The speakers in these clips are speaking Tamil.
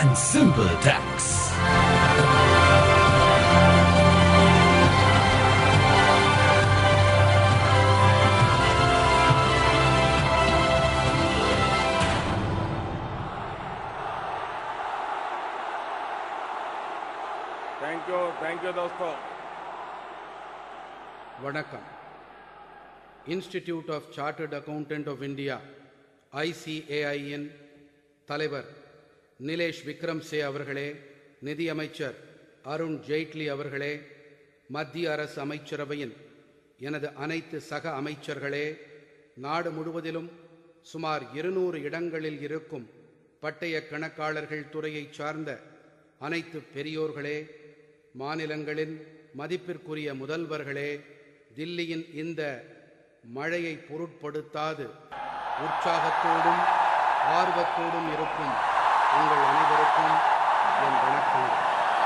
and simple tax. Thank you, दोस्तों. வணக்கம். Institute of chartered accountant of India ICAIயின் தலைவர் நிலேஷ் விக்ரம்சே அவர்களே, நிதியமைச்சர் அருண் ஜெய்ட்லி அவர்களே, மத்திய அரசு அமைச்சரவையின் எனது அனைத்து சக அமைச்சர்களே, நாடு முழுவதிலும் சுமார் 200 இடங்களில் இருக்கும் பட்டய கணக்காளர்கள் துறையை சார்ந்த அனைத்து பெரியோர்களே, மாநிலங்களின் மதிப்பிற்குரிய முதல்வர்களே, தில்லியின் இந்த மழையை பொருட்படுத்தாது உற்சாகத்தோடும் ஆர்வத்தோடும் இருக்கும் உங்கள் அனைவருக்கும் என் வணக்கங்கள்.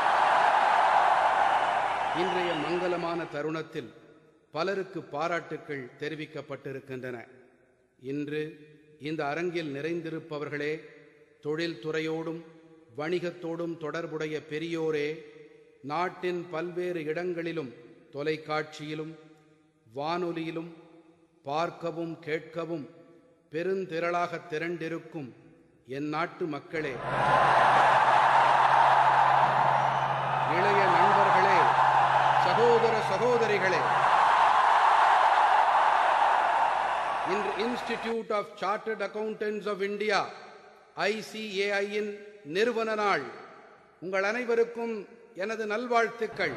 இன்றைய மங்களமான தருணத்தில் பலருக்கு பாராட்டுக்கள் தெரிவிக்கப்பட்டிருக்கின்றன. இன்று இந்த அரங்கில் நிறைந்திருப்பவர்களே, தொழில்துறையோடும் வணிகத்தோடும் தொடர்புடைய பெரியோரே, நாட்டின் பல்வேறு இடங்களிலும் தொலைக்காட்சியிலும் வானொலியிலும் பார்க்கவும் கேட்கவும் பெருந்திரளாக திரண்டிருக்கும் என் நாட்டு மக்களே, இளைய நண்பர்களே, சகோதர சகோதரிகளே, இன்று institute of chartered accountants of India ICAIயின் நிறுவன நாள். உங்கள் அனைவருக்கும் எனது நல்வாழ்த்துக்கள்.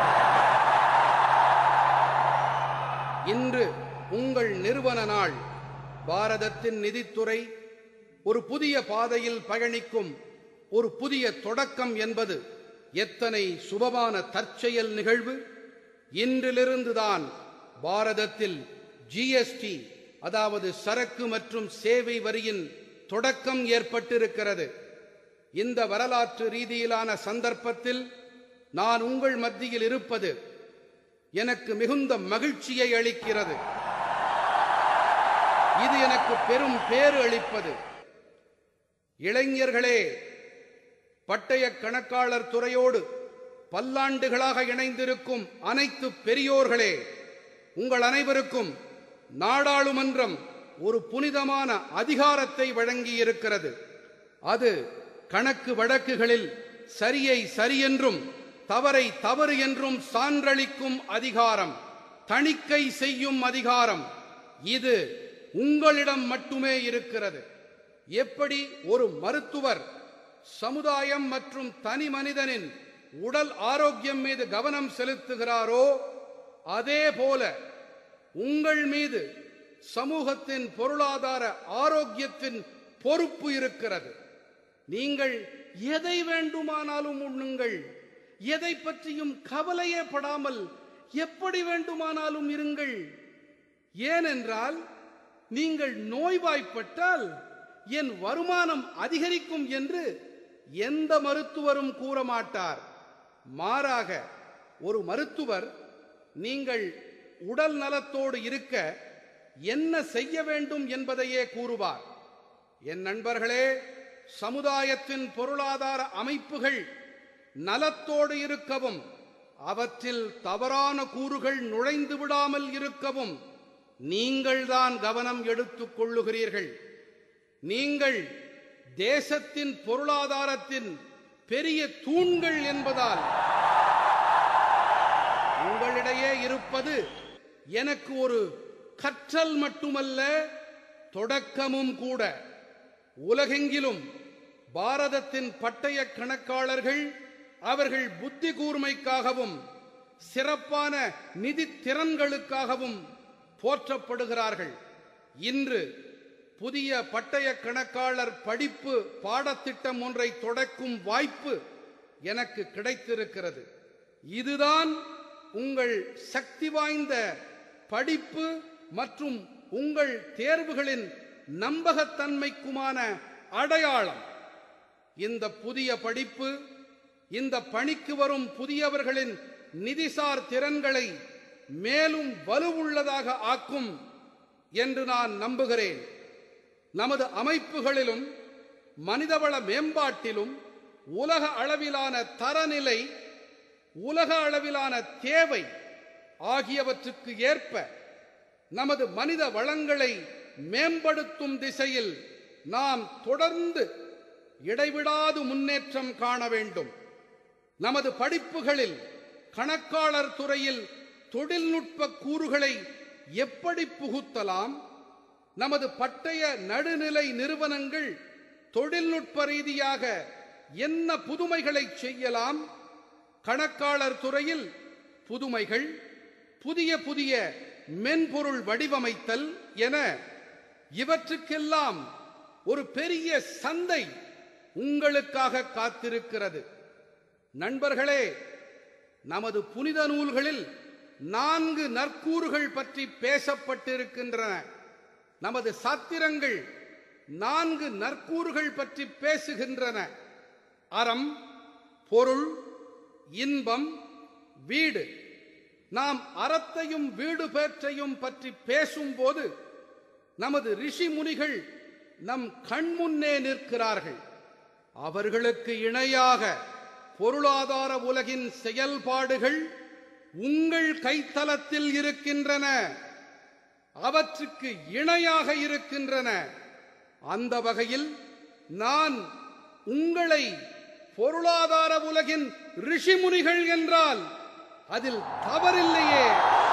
இன்று உங்கள் நிறுவன நாள். பாரதத்தின் நிதித்துறை ஒரு புதிய பாதையில் பயணிக்கும் ஒரு புதிய தொடக்கம் என்பது எத்தனை சுபமான தற்செயல் நிகழ்வு. இன்றிலிருந்துதான் பாரதத்தில் GST, அதாவது சரக்கு மற்றும் சேவை வரியின் தொடக்கம் ஏற்பட்டிருக்கிறது. இந்த வரலாற்று ரீதியிலான சந்தர்ப்பத்தில் நான் உங்கள் மத்தியில் இருப்பது எனக்கு மிகுந்த மகிழ்ச்சியை அளிக்கிறது. இது எனக்கு பெரும் பேறு அளிப்பது. இளைஞர்களே, பட்டய கணக்காளர் துறையோடு பல்லாண்டுகளாக இணைந்திருக்கும் அனைத்து பெரியோர்களே, உங்கள் அனைவருக்கும் நாடாளுமன்றம் ஒரு புனிதமான அதிகாரத்தை வழங்கியிருக்கிறது. அது கணக்கு வழக்குகளில் சரியை சரி என்றும் தவறை தவறு என்றும் சான்றளிக்கும் அதிகாரம், தணிக்கை செய்யும் அதிகாரம். இது உங்களிடம் மட்டுமே இருக்கிறது. எப்படி ஒரு மருத்துவர் சமுதாயம் மற்றும் தனி மனிதனின் உடல் ஆரோக்கியம் மீது கவனம் செலுத்துகிறாரோ, அதே போல உங்கள் மீது சமூகத்தின் பொருளாதார ஆரோக்கியத்தின் பொறுப்பு இருக்கிறது. நீங்கள் எதை வேண்டுமானாலும் உண்ணுங்கள், எதை பற்றியும் கவலையே படாமல் எப்படி வேண்டுமானாலும் இருங்கள். ஏனென்றால் நீங்கள் நோய்வாய்ப்பட்டால் என் வருமானம் அதிகரிக்கும் என்று எந்த மருத்துவரும் கூற மாட்டார். மாறாக ஒரு மருத்துவர் நீங்கள் உடல் நலத்தோடு இருக்க என்ன செய்ய வேண்டும் என்பதையே கூறுவார். என் நண்பர்களே, சமுதாயத்தின் பொருளாதார அமைப்புகள் நலத்தோடு இருக்கவும் அவற்றில் தவறான கூறுகள் நுழைந்து விடாமல் இருக்கவும் நீங்கள்தான் கவனம் எடுத்துக் கொள்ளுகிறீர்கள். நீங்கள் தேசத்தின் பொருளாதாரத்தின் பெரிய தூண்கள் என்பதால் உங்களிடையே இருப்பது எனக்கு ஒரு கற்றல் மட்டுமல்ல, தொடக்கமும் கூட. உலகெங்கிலும் பாரதத்தின் பட்டய கணக்காளர்கள் அவர்கள் புத்தி கூர்மைக்காகவும் சிறப்பான நிதி திறன்களுக்காகவும் போற்றப்படுகிறார்கள். இன்று புதிய பட்டய கணக்காளர் படிப்பு பாடத்திட்டம் ஒன்றை தொடக்கும் வாய்ப்பு எனக்கு கிடைத்திருக்கிறது. இதுதான் உங்கள் சக்தி வாய்ந்த படிப்பு மற்றும் உங்கள் தேர்வுகளின் நம்பகத்தன்மைக்குமான அடையாளம். இந்த புதிய படிப்பு இந்த பணிக்கு வரும் புதியவர்களின் நிதிசார் திறன்களை மேலும் வலுவுள்ளதாக ஆக்கும் என்று நான் நம்புகிறேன். நமது அமைப்புகளிலும் மனிதவள மேம்பாட்டிலும் உலக அளவிலான தரநிலை, உலக அளவிலான தேவை ஆகியவற்றுக்கு ஏற்ப நமது மனித வளங்களை மேம்படுத்தும் திசையில் நாம் தொடர்ந்து இடைவிடாது முன்னேற்றம் காண வேண்டும். நமது படிப்புகளில் கணக்காளர் துறையில் தொழில்நுட்ப கூறுகளை எப்படி புகுத்தலாம், நமது பட்டய நடுநிலை நிறுவனங்கள் தொழில்நுட்ப ரீதியாக என்ன புதுமைகளை செய்யலாம், கணக்காளர் துறையில் புதுமைகள், புதிய புதிய மென்பொருள் வடிவமைத்தல் என இவற்றுக்கெல்லாம் ஒரு பெரிய சந்தை உங்களுக்காக காத்திருக்கிறது. நண்பர்களே, நமது புனித நூல்களில் 4 நற்கூறுகள் பற்றி பேசப்பட்டிருக்கின்றன. நமது சாத்திரங்கள் 4 நற்கூறுகள் பற்றி பேசுகின்றன. அறம், பொருள், இன்பம், வீடு. நாம் அறத்தையும் வீடு பேற்றையும் பற்றி பேசும்போது நமது ரிஷி முனிகள் நம் கண்முன்னே நிற்கிறார்கள். அவர்களுக்கு இணையாக பொருளாதார உலகின் செயல்பாடுகள் உங்கள் கைத்தலத்தில் இருக்கின்றன, அவற்றுக்கு இணையாக இருக்கின்றன. அந்த வகையில் நான் உங்களை பொருளாதார உலகின் ரிஷிமுனிகள் என்றால் அதில் தவறில்லையே.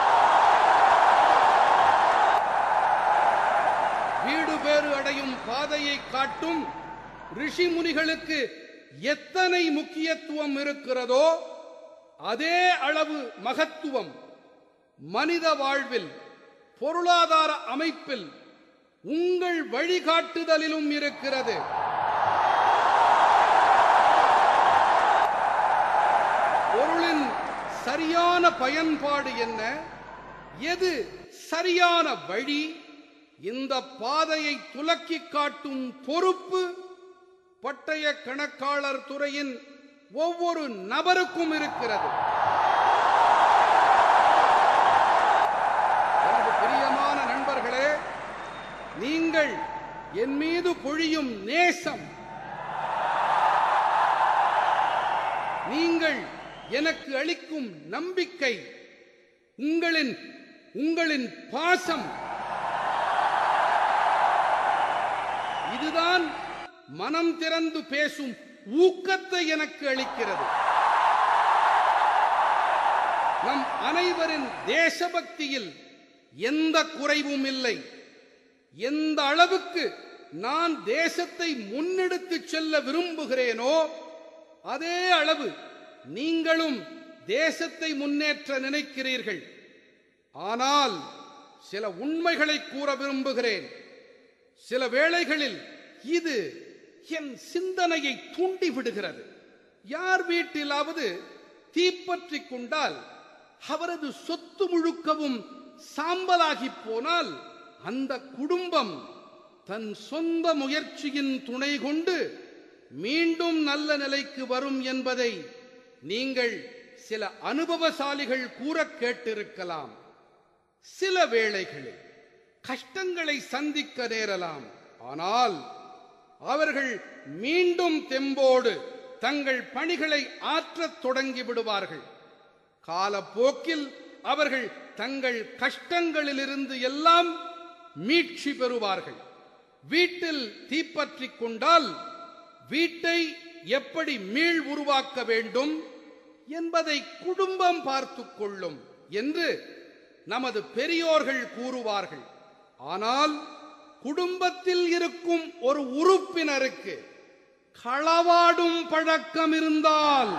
வீடு பேறு அடையும் பாதையை காட்டும் ரிஷிமுனிகளுக்கு எத்தனை முக்கியத்துவம் இருக்கிறதோ அதே அளவு மகத்துவம் மனித வாழ்வில், பொருளாதார அமைப்பில், உங்கள் வழிகாட்டுதலிலும் இருக்கிறது. பொருளின் சரியான பயன்பாடு என்ன, எது சரியான வழி, இந்த பாதையை துலக்கி காட்டும் பொறுப்பு பட்டய கணக்காளர் துறையின் ஒவ்வொரு நபருக்கும் இருக்கிறது. எனது பிரியமான நண்பர்களே, நீங்கள் என் மீது பொழியும் நேசம், நீங்கள் எனக்கு அளிக்கும் நம்பிக்கை, உங்களின் பாசம், இதுதான் மனம் திறந்து பேசும் ஊக்கத்தை எனக்கு அளிக்கிறது. நம் அனைவரின் தேசபக்தியில் எந்த குறைவும் இல்லை. எந்த அளவுக்கு நான் தேசத்தை முன்னெடுத்து செல்ல விரும்புகிறேனோ அதே அளவு நீங்களும் தேசத்தை முன்னேற்ற நினைக்கிறீர்கள். ஆனால் சில உண்மைகளை கூற விரும்புகிறேன். சில வேளைகளில் இது என் சிந்தனையை தூண்டி விடுகிறது. யார் வீட்டிலாவது தீப்பற்றிக் கொண்டால் அவரது சொத்து முழுக்கவும் சாம்பலாகி போனால் அந்த குடும்பம் தன் சொந்த முயற்சியின் துணை கொண்டு மீண்டும் நல்ல நிலைக்கு வரும் என்பதை நீங்கள் சில அனுபவசாலிகள் கூற கேட்டிருக்கலாம். சில வேளைகளில் கஷ்டங்களை சந்திக்க நேரலாம். ஆனால் அவர்கள் மீண்டும் தெம்போடு தங்கள் பணிகளை ஆற்றத் தொடங்கி விடுவார்கள். காலப்போக்கில் அவர்கள் தங்கள் கஷ்டங்களிலிருந்து எல்லாம் மீட்சி பெறுவார்கள். வீட்டில் தீப்பற்றிக் கொண்டால் வீட்டை எப்படி மீள் உருவாக்க வேண்டும் என்பதை குடும்பம் பார்த்துக் கொள்ளும் என்று நமது பெரியோர்கள் கூறுவார்கள். ஆனால் குடும்பத்தில் இருக்கும் ஒரு உறுப்பினருக்கு களவாடும் பழக்கம் இருந்தால்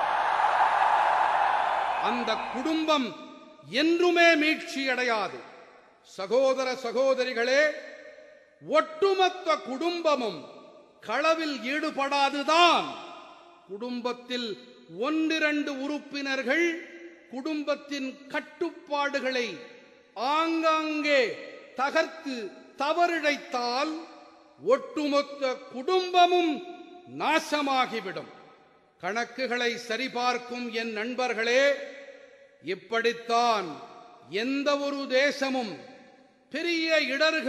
அந்த குடும்பம் என்றுமே மீட்சி அடையாது. சகோதர சகோதரிகளே, ஒட்டுமொத்த குடும்பமும் களவில் ஈடுபடாதுதான் குடும்பத்தில் 1-2 உறுப்பினர்கள் குடும்பத்தின் கட்டுப்பாடுகளை ஆங்காங்கே தகர்த்து தவறிழைத்தால் ஒட்டுமொத்த குடும்பமும் நாசமாகிவிடும். கணக்குகளை சரிபார்க்கும் என் நண்பர்களே, இப்படித்தான் எந்த ஒரு தேசமும் பெரிய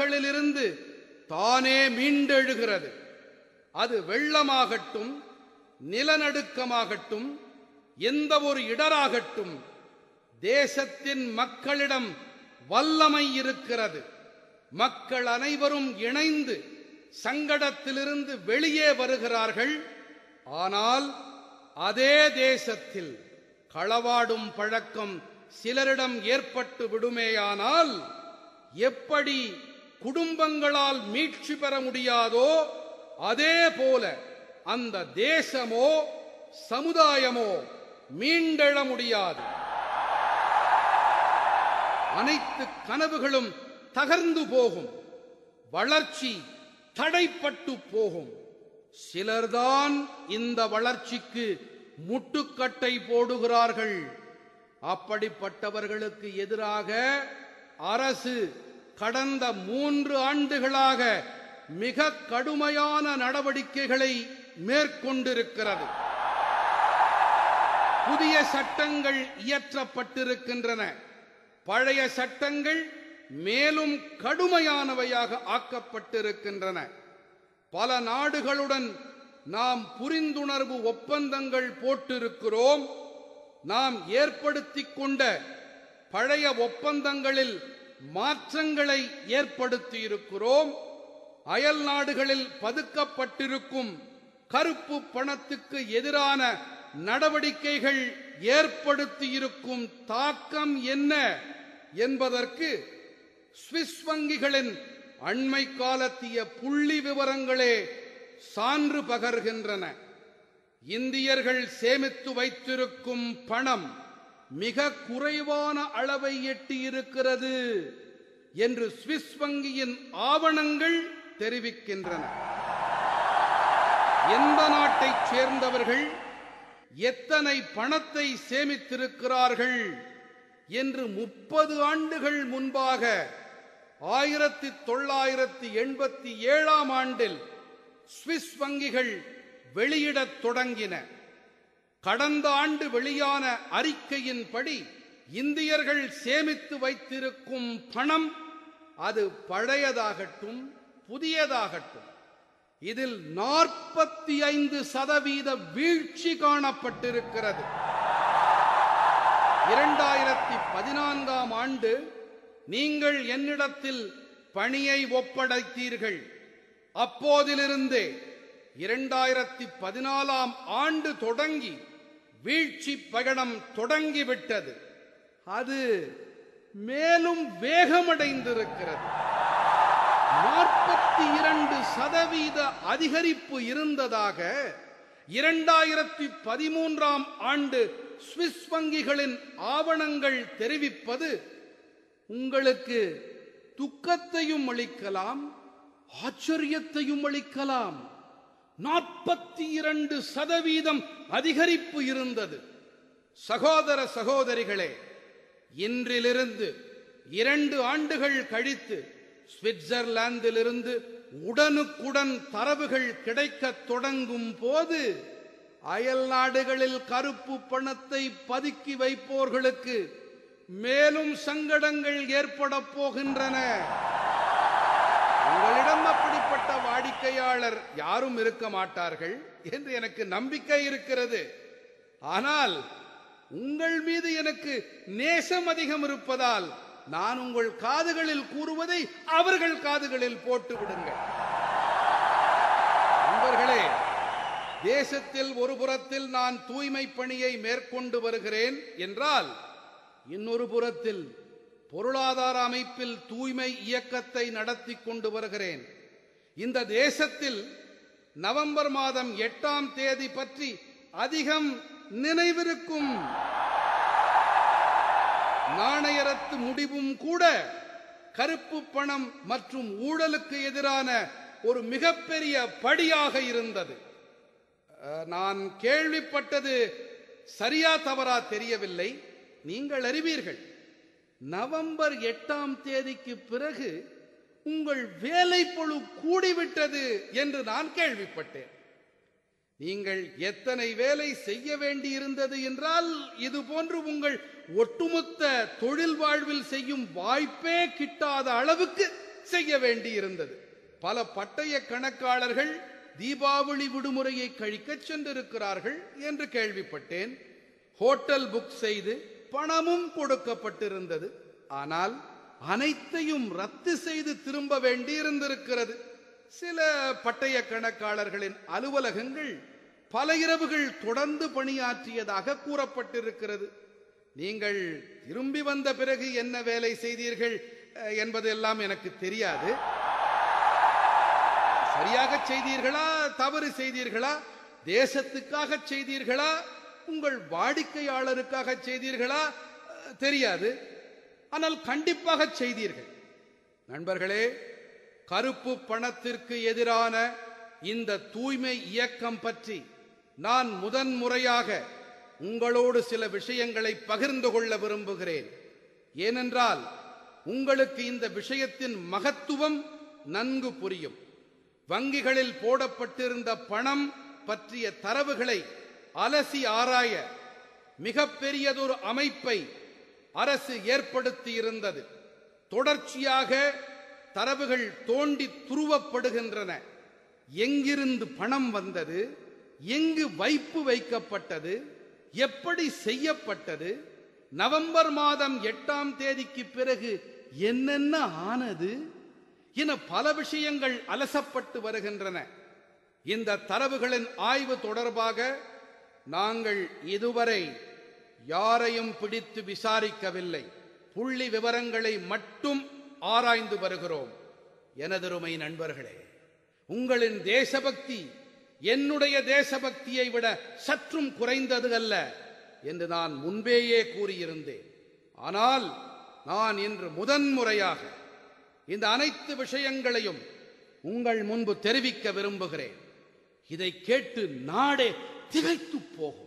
இடர்களிலிருந்து தானே மீண்டெழுகிறது. அது வெள்ளமாகட்டும், நிலநடுக்கமாகட்டும், எந்த ஒரு இடராகட்டும், தேசத்தின் மக்களிடம் வல்லமை இருக்கிறது. மக்கள் அனைவரும் இணைந்து சங்கடத்திலிருந்து வெளியே வருகிறார்கள். ஆனால் அதே தேசத்தில் களவாடும் பழக்கம் சிலரிடம் ஏற்பட்டு விடுமேயானால் எப்படி குடும்பங்களால் மீட்சி பெற முடியாதோ அதே போல அந்த தேசமோ சமுதாயமோ மீண்டெழ முடியாது. அனைத்து கனவுகளும் தகர்ந்து போகும், வளர்ச்சி தடைப்பட்டு போகும். சிலர்தான் இந்த வளர்ச்சிக்கு முட்டுக்கட்டை போடுகிறார்கள். அப்படிப்பட்டவர்களுக்கு எதிராக அரசு கடந்த 3 ஆண்டுகளாக மிக கடுமையான நடவடிக்கைகளை மேற்கொண்டிருக்கிறது. புதிய சட்டங்கள் இயற்றப்பட்டிருக்கின்றன. பழைய சட்டங்கள் மேலும் கடுமையானவையாக ஆக்கப்பட்டிருக்கின்றன. பல நாடுகளுடன் நாம் புரிந்துணர்வு ஒப்பந்தங்கள் போட்டிருக்கிறோம். நாம் ஏற்படுத்திக் கொண்ட பழைய ஒப்பந்தங்களில் மாற்றங்களை ஏற்படுத்தி இருக்கிறோம். அயல் நாடுகளில் பதுக்கப்பட்டிருக்கும் கருப்பு பணத்துக்கு எதிரான நடவடிக்கைகள் ஏற்படுத்தியிருக்கும் தாக்கம் என்ன என்பதற்கு சுவிஸ் வங்கிகளின் அண்மை காலத்திய புள்ளி விவரங்களே சான்று பகர்கின்றன. இந்தியர்கள் சேமித்து வைத்திருக்கும் பணம் மிக குறைவான அளவை எட்டியிருக்கிறது என்று சுவிஸ் வங்கியின் ஆவணங்கள் தெரிவிக்கின்றன. எந்த நாட்டைச் சேர்ந்தவர்கள் எத்தனை பணத்தை சேமித்திருக்கிறார்கள் என்று 30 ஆண்டுகள் முன்பாக 1987ஆம் ஆண்டில் சுவிஸ் வங்கிகள் வெளியிடத் தொடங்கின. கடந்த ஆண்டு வெளியான அறிக்கையின்படி இந்தியர்கள் சேமித்து வைத்திருக்கும் பணம், அது பழையதாகட்டும் புதியதாகட்டும், இதில் 45% வீழ்ச்சி காணப்பட்டிருக்கிறது. 2014ஆம் ஆண்டு நீங்கள் என்னிடத்தில் பணியை ஒப்படைத்தீர்கள். அப்போதிலிருந்தே 2014ஆம் ஆண்டு தொடங்கி வீழ்ச்சி பயணம் தொடங்கிவிட்டது. அது மேலும் வேகமடைந்திருக்கிறது. 42% அதிகரிப்பு இருந்ததாக 2013ஆம் ஆண்டு சுவிஸ் வங்கிகளின் ஆவணங்கள் தெரிவிப்பது உங்களுக்கு துக்கத்தையும் அளிக்கலாம், ஆச்சரியத்தையும் அளிக்கலாம். 42% அதிகரிப்பு இருந்தது. சகோதர சகோதரிகளே, இன்றிலிருந்து 2 ஆண்டுகள் கழித்து சுவிட்சர்லாந்திலிருந்து உடனுக்குடன் தரவுகள் கிடைக்கத் தொடங்கும் போது அயல் நாடுகளில் கருப்பு பணத்தை பதுக்கி வைப்போர்களுக்கு மேலும் சங்கடங்கள் ஏற்பட போகின்றன. உங்களிடம் அப்படிப்பட்ட வாடிக்கையாளர் யாரும் இருக்க மாட்டார்கள் என்று எனக்கு நம்பிக்கை இருக்கிறது. ஆனால் உங்கள் மீது எனக்கு நேசம் அதிகம் இருப்பதால் நான் உங்கள் காதுகளில் கூறுவதை அவர்கள் காதுகளில் போட்டு விடுங்கள். நண்பர்களே, தேசத்தில் ஒரு புறத்தில் நான் தூய்மை பணியை மேற்கொண்டு வருகிறேன் என்றால், இன்னொரு புறத்தில் பொருளாதார அமைப்பில் தூய்மை இயக்கத்தை நடத்தி கொண்டு வருகிறேன். இந்த தேசத்தில் நவம்பர் மாதம் 8ஆம் தேதி பற்றி அதிகம் நினைவிருக்கும். நாணயரத்து முடிவும் கூட கருப்பு பணம் மற்றும் ஊழலுக்கு எதிரான ஒரு மிகப்பெரிய படியாக இருந்தது. நான் கேள்விப்பட்டது சரியா தவறா தெரியவில்லை, நீங்கள் அறிவீர்கள். நவம்பர் 8ஆம் தேதிக்கு பிறகு உங்கள் வேலைப்பளு கூடிவிட்டது என்று நான் கேள்விப்பட்டேன். நீங்கள் எத்தனை வேலை செய்ய வேண்டியிருந்தது என்றால், இது போன்று உங்கள் ஒட்டுமொத்த தொழில் வாழ்வில் செய்யும் வாய்ப்பே கிட்டாத அளவுக்கு செய்ய வேண்டியிருந்தது. பல பட்டய கணக்காளர்கள் தீபாவளி விடுமுறையை கழிக்கச் சென்றிருக்கிறார்கள் என்று கேள்விப்பட்டேன். ஹோட்டல் புக் செய்து பணமும் கொடுக்கப்பட்டிருந்தது. ஆனால் அனைத்தையும் ரத்து செய்து திரும்ப வேண்டியிருந்திருக்கிறது. சில பட்டய கணக்காளர்களின் அலுவலகங்கள் பல இரவுகள் தொடர்ந்து பணியாற்றியதாக கூறப்பட்டிருக்கிறது. நீங்கள் திரும்பி வந்த பிறகு என்ன வேலை செய்தீர்கள் என்பது எல்லாம் எனக்கு தெரியாது. சரியாக செய்தீர்களா, தவறு செய்தீர்களா, தேசத்துக்காக செய்தீர்களா, உங்கள் வாடிக்கையாளருக்காக செய்தீர்களா தெரியாது. ஆனால் கண்டிப்பாக செய்தீர்கள். நண்பர்களே, கருப்பு பணத்திற்கு எதிரான இந்த தூய்மை இயக்கம் பற்றி நான் முதன்முறையாக உங்களோடு சில விஷயங்களை பகிர்ந்து கொள்ள விரும்புகிறேன். ஏனென்றால் உங்களுக்கு இந்த விஷயத்தின் மகத்துவம் நன்கு புரியும். வங்கிகளில் போடப்பட்டிருந்த பணம் பற்றிய தரவுகளை அலசி ஆராய மிகப்பெரியதொரு அமைப்பை அரசு ஏற்படுத்தி இருந்தது. தொடர்ச்சியாக தரவுகள் தோண்டி துருவப்படுகின்றன. எங்கிருந்து பணம் வந்தது, எங்கு வைப்பு வைக்கப்பட்டது, எப்படி செய்யப்பட்டது, நவம்பர் மாதம் 8ஆம் தேதிக்கு பிறகு என்னென்ன ஆனது என பல விஷயங்கள் அலசப்பட்டு வருகின்றன. இந்த தரவுகளின் ஆய்வு தொடர்பாக நாங்கள் இதுவரை யாரையும் பிடித்து விசாரிக்கவில்லை. புள்ளி விவரங்களை மட்டும் ஆராய்ந்து வருகிறோம். எனதருமை நண்பர்களே, உங்களின் தேசபக்தி என்னுடைய தேசபக்தியை விட சற்றும் குறைந்தது அல்ல என்று நான் முன்பேயே கூறியிருந்தேன். ஆனால் நான் இன்று முதன்முறையாக இந்த அனைத்து விஷயங்களையும் உங்கள் முன்பு தெரிவிக்க விரும்புகிறேன். இதை கேட்டு நாடே திகைத்து போகும்.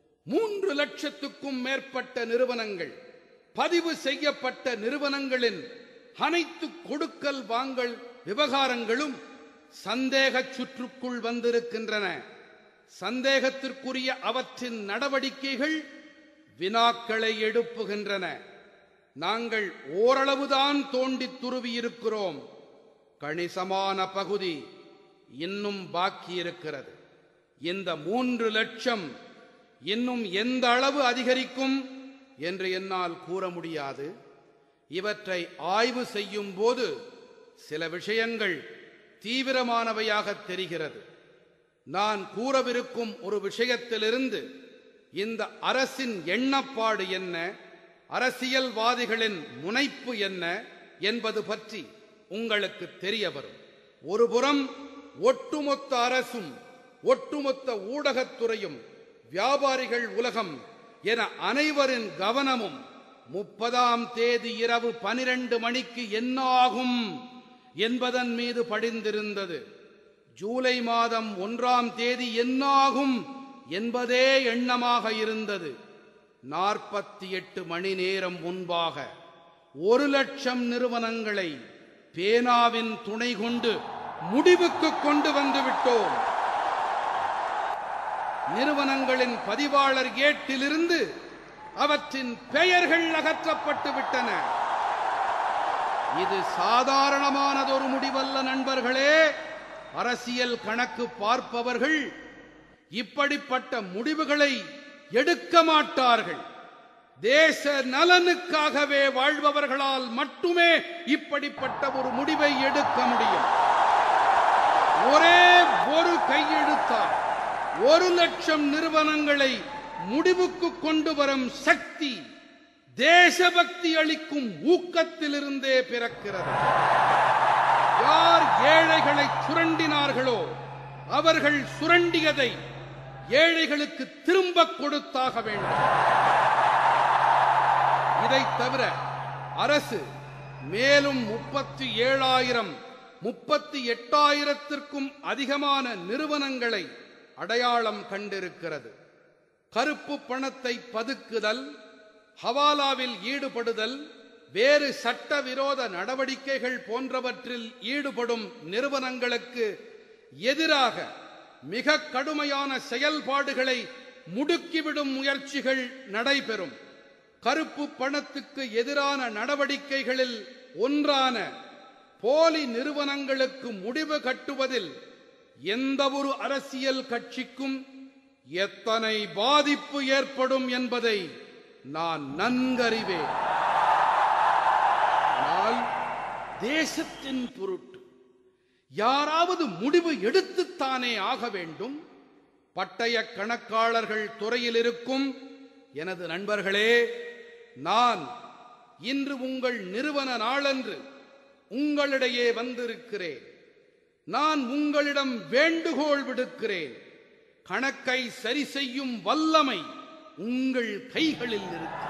3 லட்சத்துக்கும் மேற்பட்ட நிறுவனங்கள், பதிவு செய்யப்பட்ட நிறுவனங்களின் அனைத்து கொடுக்கல் வாங்கல் விவகாரங்களும் சந்தேக சுற்றுக்குள் வந்திருக்கின்றன. சந்தேகத்திற்குரிய அவற்றின் நடவடிக்கைகள் வினாக்களை எழுப்புகின்றன. நாங்கள் ஓரளவுதான் தோண்டி துருவி இருக்கிறோம். கணிசமான பகுதி இன்னும் பாக்கி இருக்கிறது. இந்த 3 லட்சம் இன்னும் எந்த அளவு அதிகரிக்கும் என்று என்னால் கூற முடியாது. இவற்றை ஆய்வு செய்யும் போது சில விஷயங்கள் தீவிரமானவையாக தெரிகிறது. நான் கூறவிருக்கும் ஒரு விஷயத்திலிருந்து இந்த அரசின் எண்ணப்பாடு என்ன, அரசியல்வாதிகளின் முனைப்பு என்ன என்பது பற்றி உங்களுக்கு தெரிய வரும். ஒருபுறம் ஒட்டுமொத்த அரசும் ஒட்டுமொத்த ஊடகத்துறையும் வியாபாரிகள் உலகம் என அனைவரின் கவனமும் 30ஆம் தேதி இரவு 12 மணிக்கு என்ன ஆகும் என்பதன் மீது படிந்திருந்தது. ஜூலை மாதம் 1ஆம் தேதி என்ன ஆகும் என்பதே எண்ணமாக இருந்தது. 48 மணி நேரம் முன்பாக 1 லட்சம் நிறுவனங்களை பேனாவின் துணை கொண்டு முடிவுக்கு கொண்டு வந்துவிட்டோம். நிறுவனங்களின் பதிவாளர் ஏட்டிலிருந்து அவற்றின் பெயர்கள் அகற்றப்பட்டு விட்டன. இது சாதாரணமானதொரு முடிவல்ல நண்பர்களே. அரசியல் கணக்கு பார்ப்பவர்கள் இப்படிப்பட்ட முடிவுகளை எடுக்க மாட்டார்கள். தேச நலனுக்காகவே வாழ்பவர்களால் மட்டுமே இப்படிப்பட்ட ஒரு முடிவை எடுக்க முடியும். ஒரே ஒரு கையெழுத்தால் 1 லட்சம் நிறுவனங்களை முடிவுக்கு கொண்டு வரும் சக்தி தேசபக்தி அளிக்கும் ஊக்கத்திலிருந்தே பிறக்கிறது. யார் ஏழைகளை சுரண்டினார்களோ அவர்கள் சுரண்டியதை ஏழைகளுக்கு திரும்ப கொடுத்தாக வேண்டும். இதை தவிர அரசு மேலும் 37,000 38,000த்திற்கும் அதிகமான நிறுவனங்களை அடையாளம் கண்டிருக்கிறது. கருப்பு பணத்தை பதுக்குதல், ஹவாலாவில் ஈடுபடுதல், வேறு சட்டவிரோத நடவடிக்கைகள் போன்றவற்றில் ஈடுபடும் நிறுவனங்களுக்கு எதிராக மிக கடுமையான செயல்பாடுகளை முடுக்கிவிடும் முயற்சிகள் நடைபெறும். கருப்பு பணத்துக்கு எதிரான நடவடிக்கைகளில் ஒன்றான போலி நிறுவனங்களுக்கு முடிவு கட்டுவதில் எந்த ஒரு அரசியல் கட்சிக்கும் எத்தனை பாதிப்பு ஏற்படும் என்பதை நான் நன்கறிவேன். ஆனால் தேசத்தின் பொருட்டு யாராவது முடிவு எடுத்துத்தானே ஆக வேண்டும். பட்டய கணக்காளர்கள் துறையில் இருக்கும் எனது நண்பர்களே, நான் இன்று உங்கள் நிறுவன நாளன்று உங்களிடையே வந்திருக்கிறேன். நான் உங்களிடம் வேண்டுகோள் விடுக்கிறேன். கணக்கை சரி செய்யும் வல்லமை உங்கள் கைகளில் இருக்கிறது.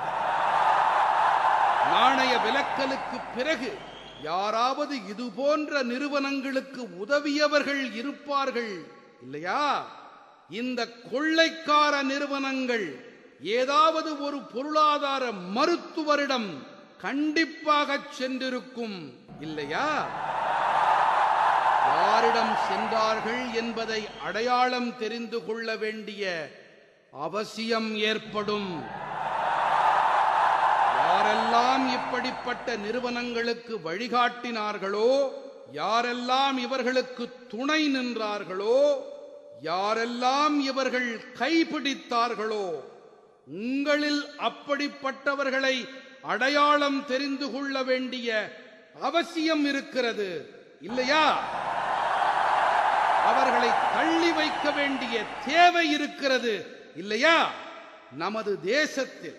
நாணய விலக்கலுக்கு பிறகு யாராவது இது போன்ற நிறுவனங்களுக்கு உதவியவர்கள் இருப்பார்கள் இல்லையா? இந்த கொள்ளைக்கார நிறுவனங்கள் ஏதாவது ஒரு பொருளாதார மருத்துவரிடம் கண்டிப்பாக சென்றிருக்கும் இல்லையா? யாரிடம் சென்றார்கள் என்பதை அடையாளம் தெரிந்து கொள்ள வேண்டிய அவசியம் ஏற்படும். யாரெல்லாம் இப்படிப்பட்ட நிறுவனங்களுக்கு வழிகாட்டினார்களோ, யாரெல்லாம் இவர்களுக்கு துணை நின்றார்களோ, யாரெல்லாம் இவர்கள் கைப்பிடித்தார்களோ, உங்களில் அப்படிப்பட்டவர்களை அடையாளம் தெரிந்து கொள்ள வேண்டிய அவசியம் இருக்கிறது இல்லையா? அவர்களை தள்ளி வைக்க வேண்டிய தேவை இருக்கிறது இல்லையா? நமது தேசத்தில்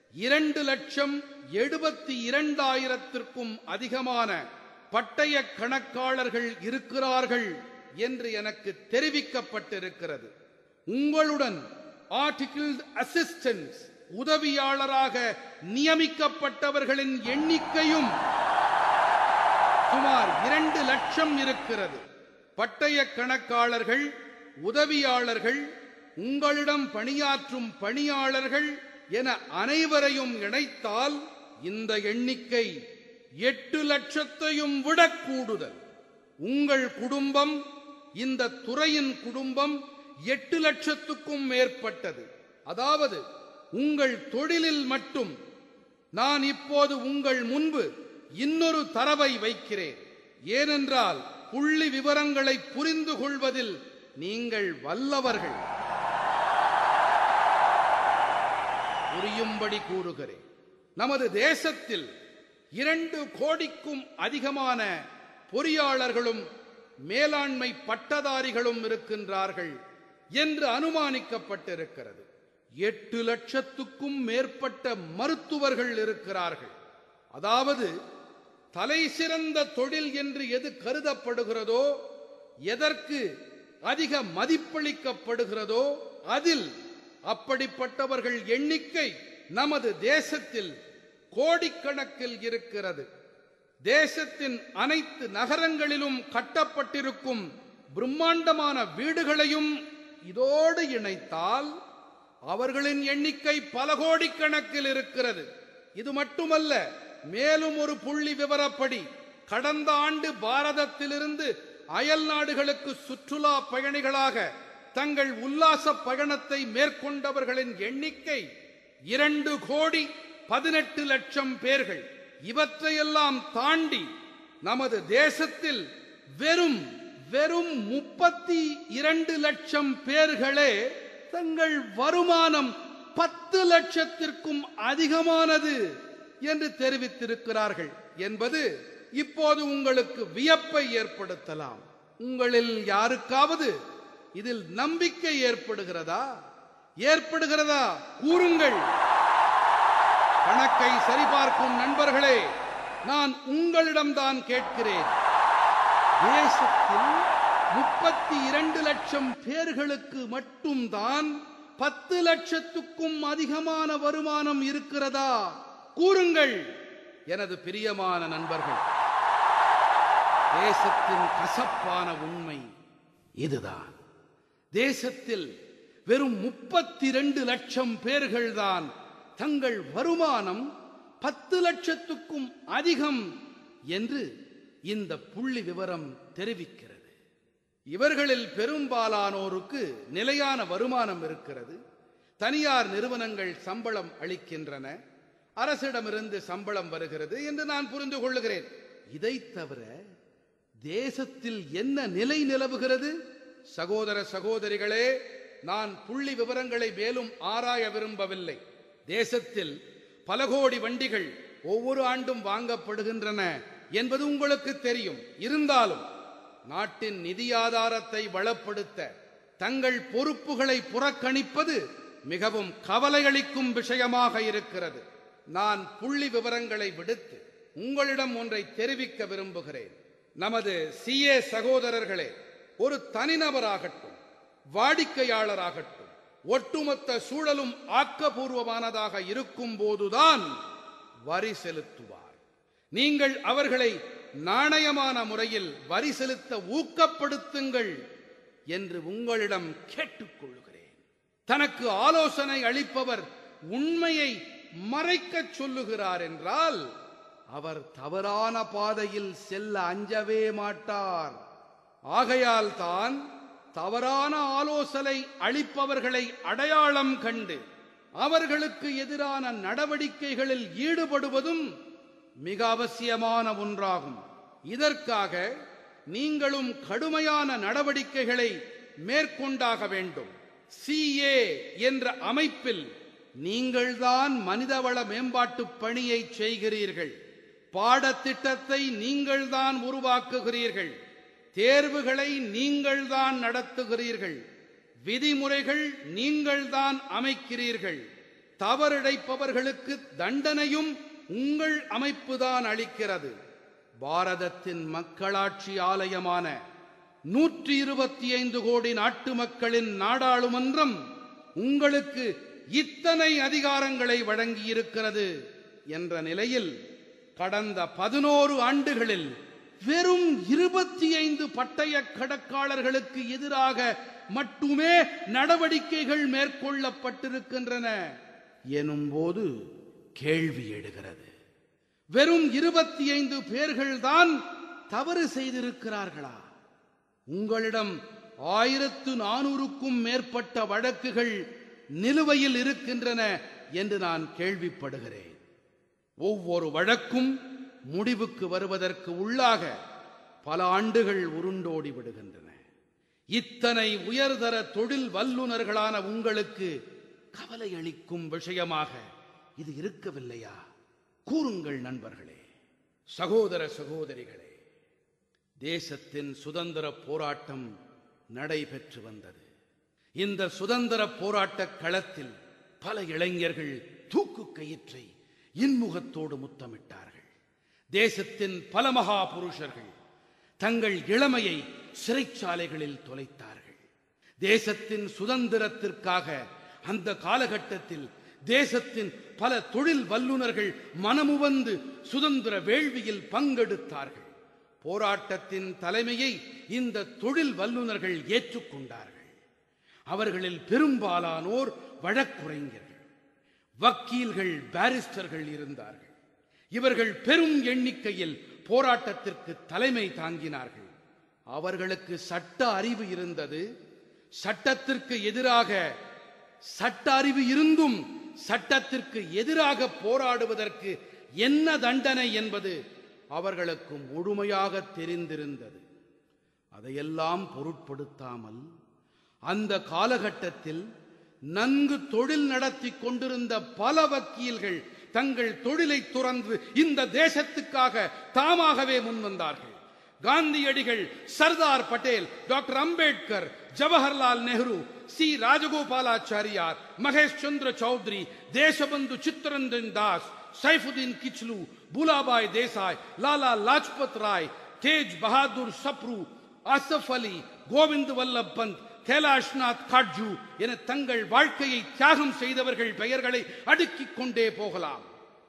2,72,000 அதிகமான பட்டய கணக்காளர்கள் இருக்கிறார்கள் என்று எனக்கு தெரிவிக்கப்பட்டிருக்கிறது. உங்களுடன் ஆர்டிகிள் அசிஸ்டன்ஸ் உதவியாளராக நியமிக்கப்பட்டவர்களின் எண்ணிக்கையும் சுமார் 2 லட்சம் இருக்கிறது. பட்டய கணக்காளர்கள், உதவியாளர்கள், உங்களிடம் பணியாற்றும் பணியாளர்கள் என அனைவரையும் இணைத்தால் இந்த எண்ணிக்கை 8 லட்சத்தையும் விட கூடுதல். உங்கள் குடும்பம், இந்த துறையின் குடும்பம் 8 லட்சத்துக்கும் மேற்பட்டது. அதாவது உங்கள் தொழிலில் மட்டும் நான் இப்போது உங்கள் முன்பு இன்னொரு தரவை வைக்கிறேன். ஏனென்றால் புள்ளி விவரங்களை புரிந்து கொள்வதில் நீங்கள் வல்லவர்கள். புரியும்படி கூறுகிறேன். நமது தேசத்தில் 2 கோடிக்கும் அதிகமான பொறியாளர்களும் மேலாண்மை பட்டதாரிகளும் இருக்கின்றார்கள் என்று அனுமானிக்கப்பட்டிருக்கிறது. 8 லட்சத்துக்கும் மேற்பட்ட மருத்துவர்கள் இருக்கிறார்கள். அதாவது தலை சிறந்த தொழில் என்று எது கருதப்படுகிறதோ, எதற்கு அதிக மதிப்பளிக்கப்படுகிறதோ அதில் அப்படிப்பட்டவர்கள் எண்ணிக்கை நமது தேசத்தில் கோடிக்கணக்கில் இருக்கிறது. தேசத்தின் அனைத்து நகரங்களிலும் கட்டப்பட்டிருக்கும் பிரம்மாண்டமான வீடுகளையும் இதோடு இணைத்தால் அவர்களின் எண்ணிக்கை பல கோடிக்கணக்கில் இருக்கிறது. இது மட்டுமல்ல, மேலும் ஒரு புள்ளி விவரப்படி கடந்த ஆண்டு பாரதத்திலிருந்து அயல் நாடுகளுக்கு சுற்றுலா பயணிகளாக தங்கள் உல்லாச பயணத்தை மேற்கொண்டவர்களின் எண்ணிக்கை 2,18,00,000 பேர்கள். இவற்றையெல்லாம் தாண்டி நமது தேசத்தில் வெறும் 32 லட்சம் பேர்களே தங்கள் வருமானம் 10 லட்சத்திற்கும் அதிகமானது என்று தெரிவித்திருக்கிறார்கள் என்பது இப்போது உங்களுக்கு வியப்பை ஏற்படுத்தலாம். உங்களில் யாருக்காவது இதில் நம்பிக்கை ஏற்படுகிறதா? கூறுங்கள். கணக்கை சரிபார்க்கும் நண்பர்களே, நான் உங்களிடம்தான் கேட்கிறேன். தேசத்தில் 32 லட்சம் பேர்களுக்கு மட்டும்தான் 10 லட்சத்துக்கும் அதிகமான வருமானம் இருக்கிறதா? கூறுங்கள். எனது பிரியமான நண்பர்கள், தேசத்தின் கசப்பான உண்மை இதுதான். தேசத்தில் வெறும் 32 லட்சம் பேர்கள்தான் தங்கள் வருமானம் 10 லட்சத்துக்கும் அதிகம் என்று இந்த புள்ளி விவரம் தெரிவிக்கிறது. இவர்களில் பெரும்பாலானோருக்கு நிலையான வருமானம் இருக்கிறது. தனியார் நிறுவனங்கள் சம்பளம் அளிக்கின்றன, அரசிடமிருந்து சம்பளம் வருகிறது என்று நான் புரிந்து கொள்ளுகிறேன். இதை தவிர தேசத்தில் என்ன நிலை நிலவுகிறது சகோதர சகோதரிகளே, நான் புள்ளி விவரங்களை மேலும் ஆராய விரும்பவில்லை. தேசத்தில் பல கோடி வண்டிகள் ஒவ்வொரு ஆண்டும் வாங்கப்படுகின்றன என்பது உங்களுக்கு தெரியும். இருந்தாலும் நாட்டின் நிதி ஆதாரத்தை வளப்படுத்த தங்கள் பொறுப்புகளை புறக்கணிப்பது மிகவும் கவலையளிக்கும் விஷயமாக இருக்கிறது. நான் புள்ளி விவரங்களை விடுத்து உங்களிடம் ஒன்றை தெரிவிக்க விரும்புகிறேன். நமது CA சகோதரர்களே, ஒரு தனிநபராகட்டும், வாடிக்கையாளராகட்டும், ஒட்டுமொத்த சூழலும் ஆக்கபூர்வமானதாக இருக்கும் போதுதான் வரி செலுத்துவார். நீங்கள் அவர்களை நாணயமான முறையில் வரி செலுத்த ஊக்கப்படுத்துங்கள் என்று உங்களிடம் கேட்டுக்கொள்கிறேன். தனக்கு ஆலோசனை அளிப்பவர் உண்மையை மறைக்கச் சொல்லுகிறார் என்றால் அவர் தவறான பாதையில் செல்ல அஞ்சவே மாட்டார். ஆகையால் தான் தவறான ஆலோசனை அளிப்பவர்களை அடையாளம் கண்டு அவர்களுக்கு எதிரான நடவடிக்கைகளில் ஈடுபடுவதும் மிக அவசியமான ஒன்றாகும். இதற்காக நீங்களும் கடுமையான நடவடிக்கைகளை மேற்கொண்டாக வேண்டும். CA என்ற அமைப்பில் நீங்கள்தான் மனிதவள மேம்பாட்டு பணியை செய்கிறீர்கள். பாடத்திட்டத்தை நீங்கள்தான் உருவாக்குகிறீர்கள். தேர்வுகளை நீங்கள்தான் நடத்துகிறீர்கள். விதிமுறைகள் நீங்கள்தான் அமைக்கிறீர்கள். தவறிழைப்பவர்களுக்கு தண்டனையும் உங்கள் அமைப்புதான் அளிக்கிறது. பாரதத்தின் மக்களாட்சி ஆலயமான 125 கோடி நாட்டு மக்களின் நாடாளுமன்றம் உங்களுக்கு இத்தனை அதிகாரங்களை வழங்கியிருக்கிறது என்ற நிலையில் கடந்த 11 ஆண்டுகளில் வெறும் 25 பட்டய கணக்காளர்களுக்கு எதிராக மட்டுமே நடவடிக்கைகள் மேற்கொள்ளப்பட்டிருக்கின்றன எனும்போது கேள்வி எழுகிறது. வெறும் 25 பேர்கள்தான் தவறு செய்திருக்கிறார்களா? உங்களிடம் 1400க்கும் மேற்பட்ட வழக்குகள் நிலுவையில் இருக்கின்றன என்று நான் கேள்விப்படுகிறேன். ஒவ்வொரு வழக்கும் முடிவுக்கு வருவதற்கு உள்ளாக பல ஆண்டுகள் உருண்டோடி விடுகின்றன. இத்தனை உயர்தர தொழில் வல்லுநர்களான உங்களுக்கு கவலை அளிக்கும் விஷயமாக இது இருக்கவில்லையா? கூறுங்கள் நண்பர்களே, சகோதர சகோதரிகளே. தேசத்தின் சுதந்திர போராட்டம் நடைபெற்று வந்தது. இந்த சுதந்திர போராட்ட களத்தில் பல இளைஞர்கள் தூக்கு கயிற்றை இன்முகத்தோடு முத்தமிட்டார்கள். தேசத்தின் பல மகா புருஷர்கள் தங்கள் இளமையை சிறைச்சாலைகளில் தொலைத்தார்கள். தேசத்தின் சுதந்திரத்திற்காக அந்த காலகட்டத்தில் தேசத்தின் பல தொழில் வல்லுநர்கள் மனமுவந்து சுதந்திர வேள்வியில் பங்கெடுத்தார்கள். போராட்டத்தின் தலைமையை இந்த தொழில் வல்லுநர்கள் ஏற்றுக்கொண்டார்கள். அவர்களில் பெரும்பாலானோர் வழக்குரைஞர்கள், வக்கீல்கள், பாரிஸ்டர்கள் இருந்தார்கள். இவர்கள் பெரும் எண்ணிக்கையில் போராட்டத்திற்கு தலைமை தாங்கினார்கள். அவர்களுக்கு சட்ட அறிவு இருந்தது. சட்டத்திற்கு எதிராக சட்ட அறிவு இருந்தும் சட்டத்திற்கு எதிராக போராடுவதற்கு என்ன தண்டனை என்பது அவர்களுக்கு முழுமையாக தெரிந்திருந்தது. அதையெல்லாம் பொருட்படுத்தாமல் அந்த காலகட்டத்தில் நன்கு தொழில் நடத்தி கொண்டிருந்த பல வக்கீல்கள் தங்கள் தொழிலை துறந்து இந்த தேசத்துக்காக தாமாகவே முன்வந்தார்கள். காந்தியடிகள், சர்தார் பட்டேல், டாக்டர் அம்பேத்கர், ஜவஹர்லால் நேரு, சி ராஜகோபாலாச்சாரியார், மகேஷ் சந்திர சௌத்ரி, தேசபந்து சித்தரஞ்சன் தாஸ், சைஃபுதீன் கிச்லு, பூலாபாய் தேசாய், லாலா லாஜ்பத் ராய், தேஜ் பஹாதுர் சப்ரு, ஆசப் அலி, கோவிந்த் வல்லப் பந்த், கைலாஷ்நாத் காட்ஜு என தங்கள் வாழ்க்கையை தியாகம் செய்தவர்கள் பெயர்களை அடுக்கிக் கொண்டே போகலாம்.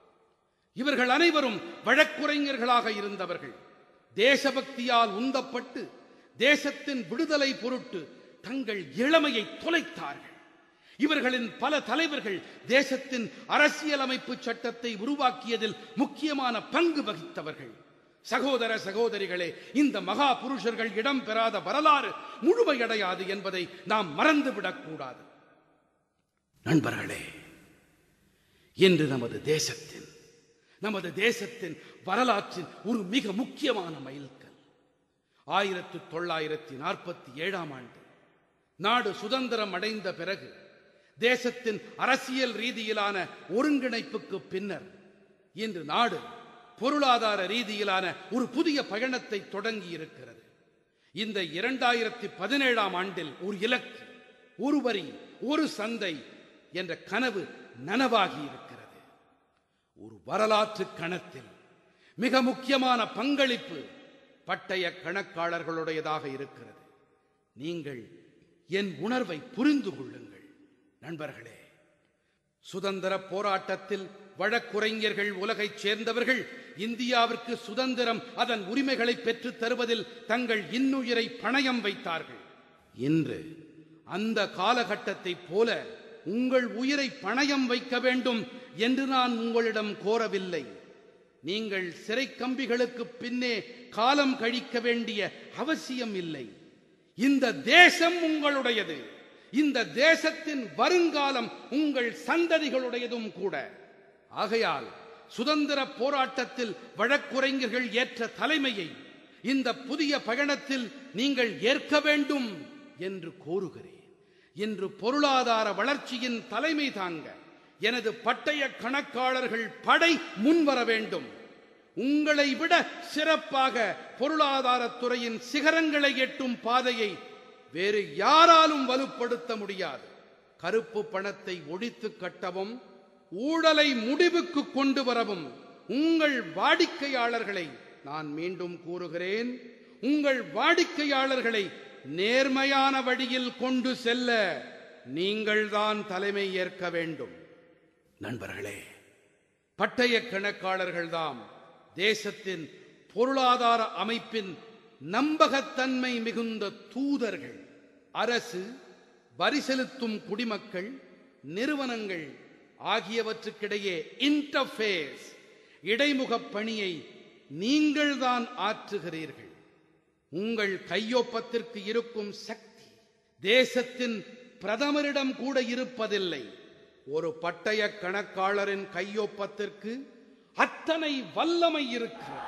இவர்கள் அனைவரும் வழக்குரைஞர்களாக இருந்தவர்கள். தேசபக்தியால் உந்தப்பட்டு தேசத்தின் விடுதலை பொருட்டு தங்கள் இளமையை தொலைத்தார்கள். இவர்களின் பல தலைவர்கள் தேசத்தின் அரசியலமைப்பு சட்டத்தை உருவாக்கியதில் முக்கியமான பங்கு வகித்தவர்கள். சகோதர சகோதரிகளே, இந்த மகா புருஷர்கள் இடம் பெறாத வரலாறு முழுமையடையாது என்பதை நாம் மறந்துவிடக்கூடாது. நண்பர்களே, இன்று நமது தேசத்தின் வரலாற்றின் ஒரு மிக முக்கியமான மைல்கல் 1947 ஆண்டு நாடு சுதந்திரம் அடைந்த பிறகு தேசத்தின் அரசியல் ரீதியிலான ஒருங்கிணைப்புக்கு பின்னர் இன்று நாடு பொருளாதார ரீதியிலான ஒரு புதிய பயணத்தை தொடங்கி இருக்கிறது. இந்த 2017ஆம் ஆண்டில் ஒரு இலக்கு, ஒரு வரி, ஒரு சந்தை என்ற கனவு நனவாகி இருக்கிறது. ஒரு வரலாற்று கணத்தில் மிக முக்கியமான பங்களிப்பு பட்டய கணக்காளர்களுடையதாக இருக்கிறது. நீங்கள் என் உணர்வை புரிந்து கொள்ளுங்கள் நண்பர்களே. சுதந்திர போராட்டத்தில் வழக்குரைஞர்கள், உலகைச் சேர்ந்தவர்கள் இந்தியாவிற்கு சுதந்திரம், அதன் உரிமைகளை பெற்றுத் தருவதில் தங்கள் இன்னுயிரை பணயம் வைத்தார்கள். இன்று அந்த காலகட்டத்தை போல உங்கள் உயிரை பணயம் வைக்க வேண்டும் என்று நான் உங்களிடம் கோரவில்லை. நீங்கள் சிறை கம்பிகளுக்கு பின்னே காலம் கழிக்க வேண்டிய அவசியம் இல்லை. இந்த தேசம் உங்களுடையது. இந்த தேசத்தின் வருங்காலம் உங்கள் சந்ததிகளுடையதும் கூட. ஆகையால் சுதந்திர போராட்டத்தில் வழக்குரைஞர்கள் ஏற்ற தலைமையை இந்த புதிய பயணத்தில் நீங்கள் ஏற்க வேண்டும் என்று கோருகிறேன். இன்று பொருளாதார வளர்ச்சியின் தலைமை தாங்க எனது பட்டய கணக்காளர்கள் படை முன்வர வேண்டும். உங்களை விட சிறப்பாக பொருளாதாரத்துறையின் சிகரங்களை எட்டும் பாதையை வேறு யாராலும் வலுப்படுத்த முடியாது. கருப்பு பணத்தை ஒழித்து கட்டவும், ஊழலை முடிவுக்கு கொண்டு வரவும் உங்கள் வாடிக்கையாளர்களை, நான் மீண்டும் கூறுகிறேன், உங்கள் வாடிக்கையாளர்களை நேர்மையான வழியில் கொண்டு செல்ல நீங்கள்தான் தலைமை ஏற்க வேண்டும். நண்பர்களே, பட்டய கணக்காளர்கள்தாம் தேசத்தின் பொருளாதார அமைப்பின் நம்பகத்தன்மை மிகுந்த தூதர்கள். அரசு, வரி செலுத்தும் குடிமக்கள், நிறுவனங்கள் ஆகியவற்றுக்கிடையே இன்டர்ஃபேஸ், இடைமுகப் பணியை நீங்கள்தான் ஆற்றுகிறீர்கள். உங்கள் கையொப்பத்திற்கு இருக்கும் சக்தி தேசத்தின் பிரதமரிடம் கூட இருப்பதில்லை. ஒரு பட்டய கணக்காளரின் கையொப்பத்திற்கு அத்தனை வல்லமை இருக்கிறது.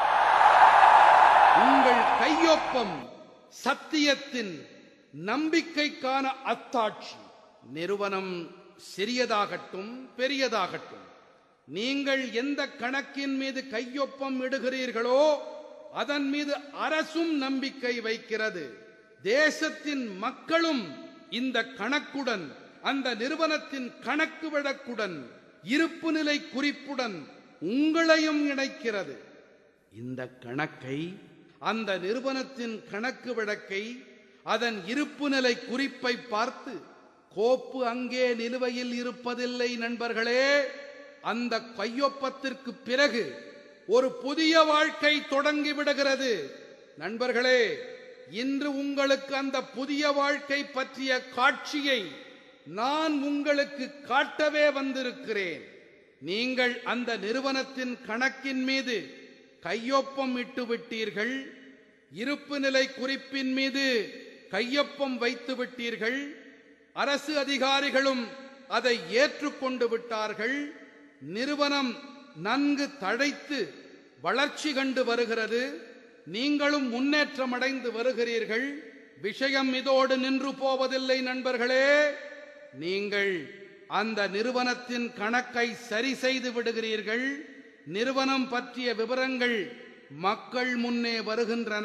உங்கள் கையொப்பம் சத்தியத்தின், நம்பிக்கைக்கான அத்தாட்சி. நிறுவனம் சிறியதாகட்டும் பெரியதாகட்டும், நீங்கள் எந்த கணக்கின் மீது கையொப்பம் இடுகிறீர்களோ அதன் மீது அரசும் நம்பிக்கை வைக்கிறது. தேசத்தின் மக்களும் இந்த கணக்குடன், அந்த நிறுவனத்தின் கணக்கு வழக்குடன், இருப்பு நிலை குறிப்புடன் உங்களையும் இணைக்கிறது. இந்த கணக்கை, அந்த நிறுவனத்தின் கணக்கு வழக்கை, அதன் இருப்பு நிலை குறிப்பை பார்த்து கோப்பு அங்கே நிலுவையில் இருப்பதில்லை நண்பர்களே. அந்த கையொப்பத்திற்கு பிறகு ஒரு புதிய வாழ்க்கை தொடங்கிவிடுகிறது. நண்பர்களே, இன்று உங்களுக்கு அந்த புதிய வாழ்க்கை பற்றிய காட்சியை நான் உங்களுக்கு காட்டவே வந்திருக்கிறேன். நீங்கள் அந்த நிறுவனத்தின் கணக்கின் மீது கையொப்பம் இட்டு விட்டீர்கள், இருப்பு நிலை குறிப்பின் மீது கையொப்பம் வைத்து விட்டீர்கள், அரசு அதிகாரிகளும் அதை ஏற்றுக்கொண்டு விட்டார்கள். நிறுவனம் நன்கு தழைத்து வளர்ச்சி கண்டு வருகிறது. நீங்களும் முன்னேற்றம் அடைந்து வருகிறீர்கள். விஷயம் இதோடு நின்று போவதில்லை நண்பர்களே. நீங்கள் அந்த நிறுவனத்தின் கணக்கை சரி செய்து விடுகிறீர்கள். நிறுவனம் பற்றிய விவரங்கள் மக்கள் முன்னே வருகின்றன.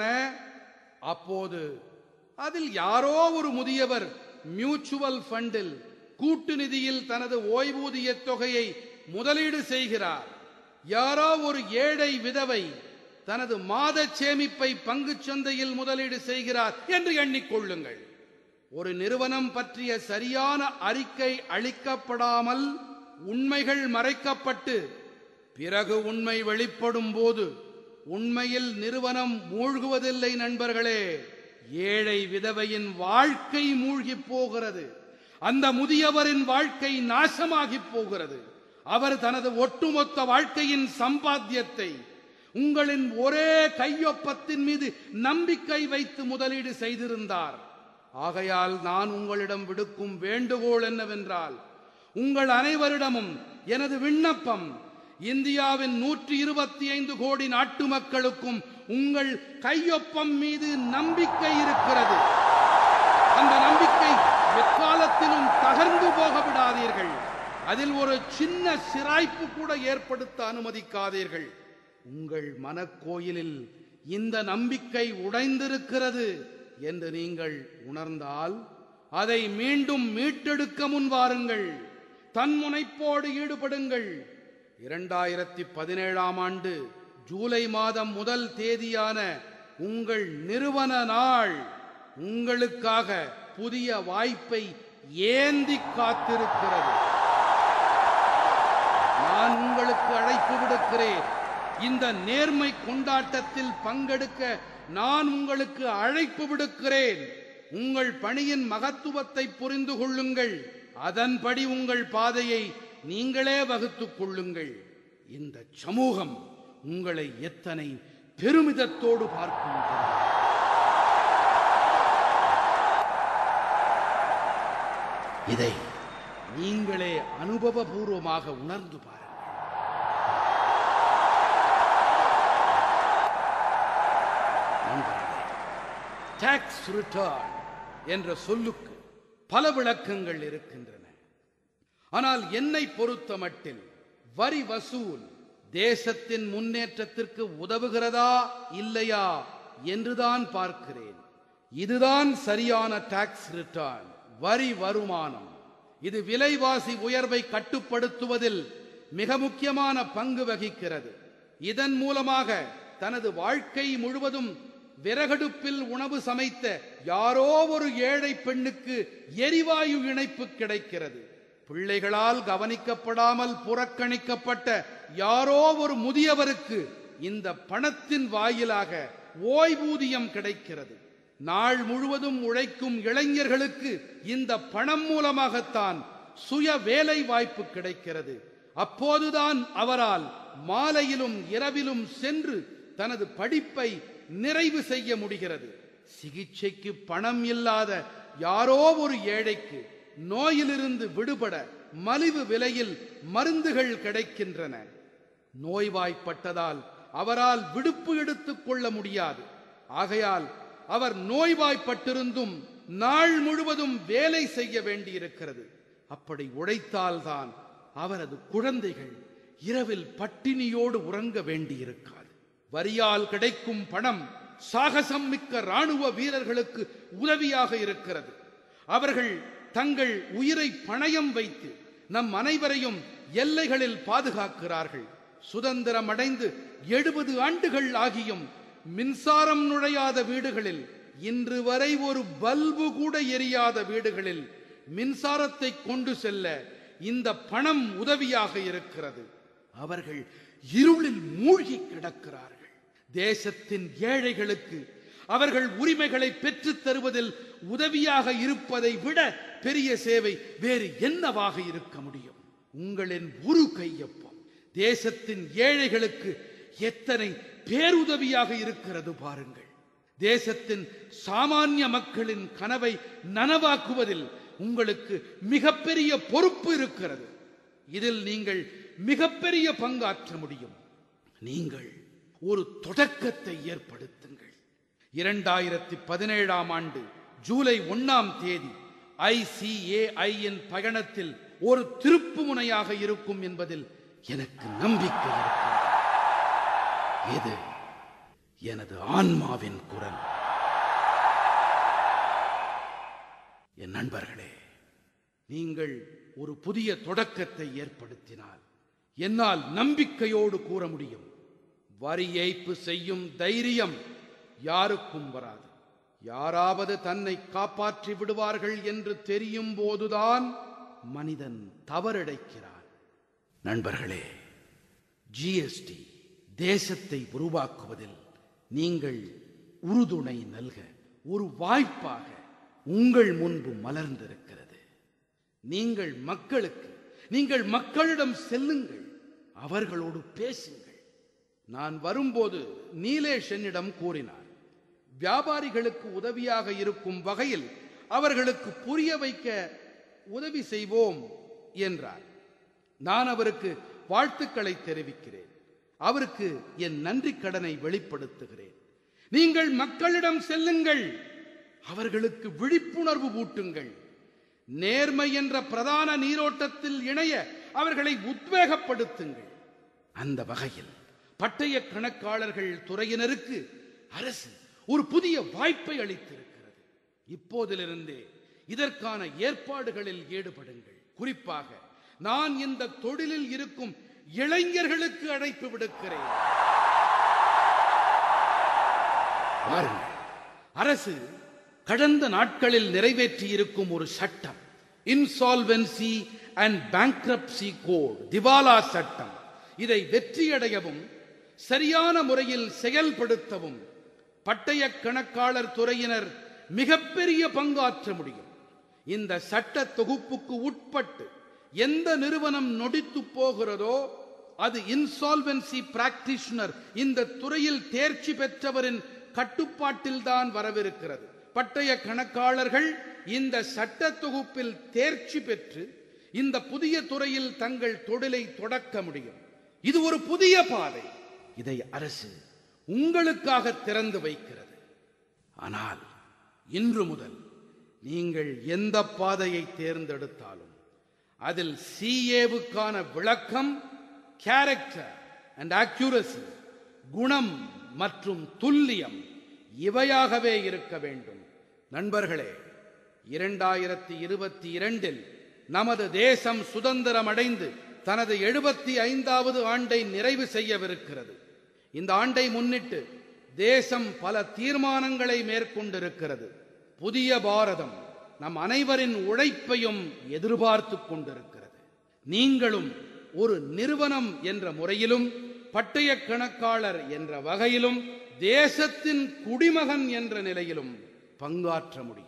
அப்போது அதில் யாரோ ஒரு முதியவர் மியூச்சுவல் ஃபண்டில், கூட்டு நிதியில் தனது ஓய்வூதிய தொகையை முதலீடு செய்கிறார். யாரோ ஒரு ஏழை விதவை தனது மாத சேமிப்பை பங்குச் சந்தையில் முதலீடு செய்கிறார் என்று எண்ணிக்கொள்ளுங்கள். ஒரு நிறுவனம் பற்றிய சரியான அறிக்கை அளிக்கப்படாமல் உண்மைகள் மறைக்கப்பட்டு பிறகு உண்மை வெளிப்படும் போது உண்மையில் நிறுவனம் மூழ்குவதில்லை நண்பர்களே. ஏழை விதவையின் வாழ்க்கை மூழ்கி போகிறது. அந்த முதியவரின் வாழ்க்கை நாசமாகி போகிறது. அவர் தனது ஒட்டுமொத்த வாழ்க்கையின் சம்பாத்தியத்தை உங்களின் ஒரே கையொப்பத்தின் மீது நம்பிக்கை வைத்து முதலீடு செய்திருந்தார். ஆகையால் நான் உங்களிடம் விடுக்கும் வேண்டுகோள் என்னவென்றால், உங்கள் அனைவரிடமும் எனது விண்ணப்பம், இந்தியாவின் 125 கோடி நாட்டு மக்களுக்கும் உங்கள் கையொப்பம் மீது நம்பிக்கை இருக்கிறது. அந்த நம்பிக்கை எக்காலத்திலும் தகர்ந்து போக விடாதீர்கள். அதில் ஒரு சின்ன சிராய்ப்பு கூட ஏற்படுத்த அனுமதிக்காதீர்கள். உங்கள் மனக்கோயிலில் இந்த நம்பிக்கை உடைந்திருக்கிறது என்று நீங்கள் உணர்ந்தால் அதை மீண்டும் மீட்டெடுக்க முன்வாருங்கள். தன்முனைப்போடு ஈடுபடுங்கள். 2017ஆம் ஆண்டு ஜூலை மாதம் 1 தேதியான உங்கள் நிறுவன நாள் உங்களுக்காக புதிய வாய்ப்பை ஏந்தி காத்திருக்கிறது. நான் உங்களுக்கு அழைப்பு விடுக்கிறேன். இந்த நேர்மை கொண்டாட்டத்தில் பங்கெடுக்க நான் உங்களுக்கு அழைப்பு விடுக்கிறேன். உங்கள் பணியின் மகத்துவத்தை புரிந்து கொள்ளுங்கள். அதன்படி உங்கள் பாதையை நீங்களே வகுத்துக் கொள்ளுங்கள். இந்த சமூகம் உங்களை எத்தனை பெருமிதத்தோடு பார்க்கின்றது. இதை நீங்களே அனுபவபூர்வமாக உணர்ந்து பாருங்கள். டாக்ஸ் ரிட்டர்ன் என்ற சொல்லுக்கு பல விளக்கங்கள் இருக்கின்றன. ஆனால் என்னை பொறுத்தமட்டில் வரி வசூல் தேசத்தின் முன்னேற்றத்திற்கு உதவுகிறதா இல்லையா என்றுதான் பார்க்கிறேன். இதுதான் சரியான டாக்ஸ் ரிட்டர்ன், வரி வருமானம். இது விலைவாசி உயர்வை கட்டுப்படுத்துவதில் மிக முக்கியமான பங்கு வகிக்கிறது. இதன் மூலமாக தனது வாழ்க்கை முழுவதும் விறகடுப்பில் உணவு சமைத்த யாரோ ஒரு ஏழை பெண்ணுக்கு எரிவாயு இணைப்பு கிடைக்கிறது. பிள்ளைகளால் கவனிக்கப்படாமல் புறக்கணிக்கப்பட்ட யாரோ ஒரு முதியவருக்கு இந்த பணத்தின் வாயிலாக ஓய்வூதியம் கிடைக்கிறது. நாள் முழுவதும் உழைக்கும் இளைஞர்களுக்கு இந்த பணம் மூலமாகத்தான் சுய வேலை வாய்ப்பு கிடைக்கிறது. அப்போதுதான் அவரால் மாலையிலும் இரவிலும் சென்று தனது படிப்பை நிறைவு செய்ய முடிகிறது. சிகிச்சைக்கு பணம் இல்லாத யாரோ ஒரு ஏழைக்கு நோயிலிருந்து விடுபட மலிவு விலையில் மருந்துகள் கிடைக்கின்றன. நோய்வாய்ப்பட்டதால் அவரால் விடுப்பு எடுத்துக் கொள்ள முடியாது. ஆகையால் அவர் நோய்வாய்ப்பட்டிருந்தும் நாள் முழுவதும் வேலை செய்ய வேண்டியிருக்கிறது. அப்படி உழைத்தால்தான் அவரது குழந்தைகள் இரவில் பட்டினியோடு உறங்க வேண்டியிருக்காது. வரியால் கிடைக்கும் பணம் சாகசம் மிக்க ராணுவ வீரர்களுக்கு உதவியாக இருக்கிறது. அவர்கள் தங்கள் உயிரை பணயம் வைத்து நம் அனைவரையும் எல்லைகளில் பாதுகாக்கிறார்கள். சுதந்திரம் அடைந்து 70 ஆண்டுகள் ஆகியும் மின்சாரம் நுழையாத வீடுகளில், இன்று வரை ஒரு பல்பு கூட எரியாத வீடுகளில் மின்சாரத்தை கொண்டு செல்ல இந்த பணம் உதவியாக இருக்கிறது. அவர்கள் இருளில் மூழ்கி கிடக்கிறார்கள். தேசத்தின் ஏழைகளுக்கு அவர்கள் உரிமைகளை பெற்றுத் தருவதில் உதவியாக இருப்பதை விட பெரிய சேவை வேறு என்னவாக இருக்க முடியும்? உங்களின் ஒரு கையொப்பம் தேசத்தின் ஏழைகளுக்கு எத்தனை பேருதவியாக இருக்கிறது பாருங்கள். தேசத்தின் சாமானிய மக்களின் கனவை நனவாக்குவதில் உங்களுக்கு மிகப்பெரிய பொறுப்பு இருக்கிறது. இதில் நீங்கள் மிகப்பெரிய பங்காற்ற முடியும். நீங்கள் ஒரு தொடக்கத்தை ஏற்படுத்துங்கள். 2017ஆம் ஆண்டு ஜூலை 1ஆம் தேதி ICAIயின் பயணத்தில் ஒரு திருப்பு முனையாக இருக்கும் என்பதில் எனக்கு நம்பிக்கை இருக்கிறது. இது எனது ஆன்மாவின் குரல். என் நண்பர்களே, நீங்கள் ஒரு புதிய தொடக்கத்தை ஏற்படுத்தினால் என்னால் நம்பிக்கையோடு கூற முடியும், வரி ஏய்ப்பு செய்யும் தைரியம் யாருக்கும் வராது. யாராவது தன்னை காப்பாற்றி விடுவார்கள் என்று தெரியும் போதுதான் மனிதன் தவறிழைக்கிறான். நண்பர்களே, GST தேசத்தை உருவாக்குவதில் நீங்கள் உறுதுணை நல்க ஒரு வாய்ப்பாக உங்கள் முன்பு மலர்ந்திருக்கிறது. நீங்கள் மக்களிடம் செல்லுங்கள், அவர்களோடு பேசுங்கள். நான் வரும்போது நீலேஷ் என்னிடம் கூறினார், வியாபாரிகளுக்கு உதவியாக இருக்கும் வகையில் அவர்களுக்கு புரிய வைக்க உதவி செய்வோம் என்றார். நான் அவருக்கு வாழ்த்துக்களை தெரிவிக்கிறேன். அவருக்கு என் நன்றி கடனை வெளிப்படுத்துகிறேன். நீங்கள் மக்களிடம் செல்லுங்கள், அவர்களுக்கு விழிப்புணர்வு ஊட்டுங்கள். நேர்மை என்ற பிரதான நீரோட்டத்தில் இணைய அவர்களை உத்வேகப்படுத்துங்கள். அந்த வகையில் பட்டய கணக்காளர்கள் துறையினருக்கு அரசு ஒரு புதிய வாய்ப்பை அளித்திருக்கிறது. இப்போதிலிருந்தே இதற்கான ஏற்பாடுகளில் ஈடுபடுங்கள். குறிப்பாக நான் இந்த தொழிலில் இருக்கும் இளைஞர்களுக்கு அழைப்பு விடுக்கிறேன். அரசு கடந்த நாட்களில் நிறைவேற்றியிருக்கும் ஒரு சட்டம், இன்சால்வென்சி அண்ட் பேங்க்ரப்சி கோட், திவாலா சட்டம், இதை வெற்றியடையவும் சரியான முறையில் செயல்படுத்தவும் பட்டய கணக்காளர் துறையினர் மிகப்பெரிய பங்காற்ற முடியும். இந்த சட்ட தொகுப்புக்கு உட்பட்டு எந்த நிறுவனம் நொடித்து போகிறதோ அது இன்சால்வென்சி பிராக்டிஷனர், இந்த துறையில் தேர்ச்சி பெற்றவரின் கட்டுப்பாட்டில் தான் வரவிருக்கிறது. பட்டய கணக்காளர்கள் இந்த சட்ட தொகுப்பில் தேர்ச்சி பெற்று இந்த புதிய துறையில் தங்கள் தொழிலை தொடக்க முடியும். இது ஒரு புதிய பாதை. இதை அரசு உங்களுக்காக திறந்து வைக்கிறது. ஆனால் இன்று முதல் நீங்கள் எந்த பாதையை தேர்ந்தெடுத்தாலும் அதில் சிஏவுக்கான விளக்கம், கேரக்டர் அண்ட் அக்யூரசி, குணம் மற்றும் துல்லியம் இவையாகவே இருக்க வேண்டும். நண்பர்களே, 2022 நமது தேசம் சுதந்திரம் அடைந்து தனது 75வது ஆண்டை நிறைவு செய்யவிருக்கிறது. இந்த ஆண்டை முன்னிட்டு தேசம் பல தீர்மானங்களை மேற்கொண்டிருக்கிறது. புதிய பாரதம் நம் அனைவரின் உழைப்பையும் எதிர்பார்த்து கொண்டிருக்கிறது. நீங்களும் ஒரு நிறுவனம் என்ற முறையிலும், பட்டய கணக்காளர் என்ற வகையிலும், தேசத்தின் குடிமகன் என்ற நிலையிலும் பங்காற்ற முடியும்.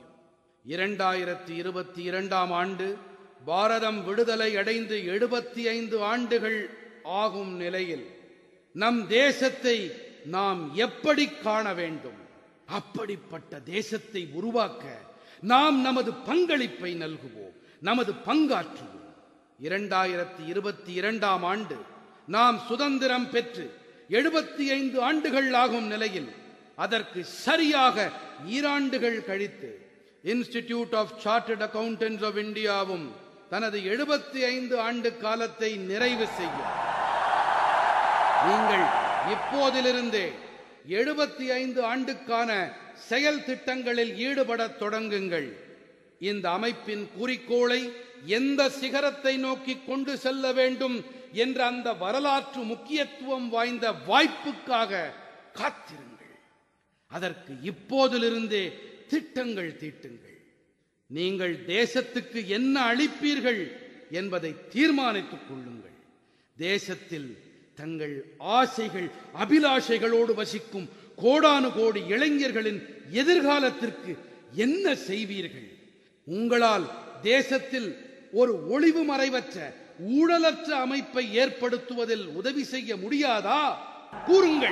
2022 ஆண்டு பாரதம் விடுதலை அடைந்து 75 ஆண்டுகள் ஆகும் நிலையில் நம் தேசத்தை நாம் எப்படி காண வேண்டும்? அப்படிப்பட்ட தேசத்தை உருவாக்க நாம் நமது பங்களிப்பை நல்குவோம், நமது பங்காற்றுவோம். 2022 ஆண்டு நாம் சுதந்திரம் பெற்று 75 ஆண்டுகள் ஆகும் நிலையில் அதற்கு சரியாக 2 ஆண்டுகள் கழித்து institute of chartered accountants of இந்தியாவும் தனது 75 ஆண்டு காலத்தை நிறைவு செய்யும். நீங்கள் இப்போதிலிருந்தே 75 ஆண்டுக்கான செயல் திட்டங்களில் ஈடுபடத் தொடங்குங்கள். இந்த அமைப்பின் குறிக்கோளை எந்த சிகரத்தை நோக்கி கொண்டு செல்ல வேண்டும் என்ற அந்த வரலாற்று முக்கியத்துவம் வாய்ந்த வாய்ப்புக்காக காத்திருங்கள். அதற்கு இப்போதிலிருந்தே திட்டங்கள் தீட்டுங்கள். நீங்கள் தேசத்துக்கு என்ன அளிப்பீர்கள் என்பதை தீர்மானித்துக் கொள்ளுங்கள். தேசத்தில் தங்கள் ஆசைகள், அபிலாஷைகளோடு வசிக்கும் கோடானு கோடி இளைஞர்களின் எதிர்காலத்திற்கு என்ன செய்வீர்கள்? உங்களால் தேசத்தில் ஒரு ஒளிவு மறைவற்ற, ஊழலற்ற அமைப்பை ஏற்படுத்துவதில் உதவி செய்ய முடியாதா? கூறுங்கள்.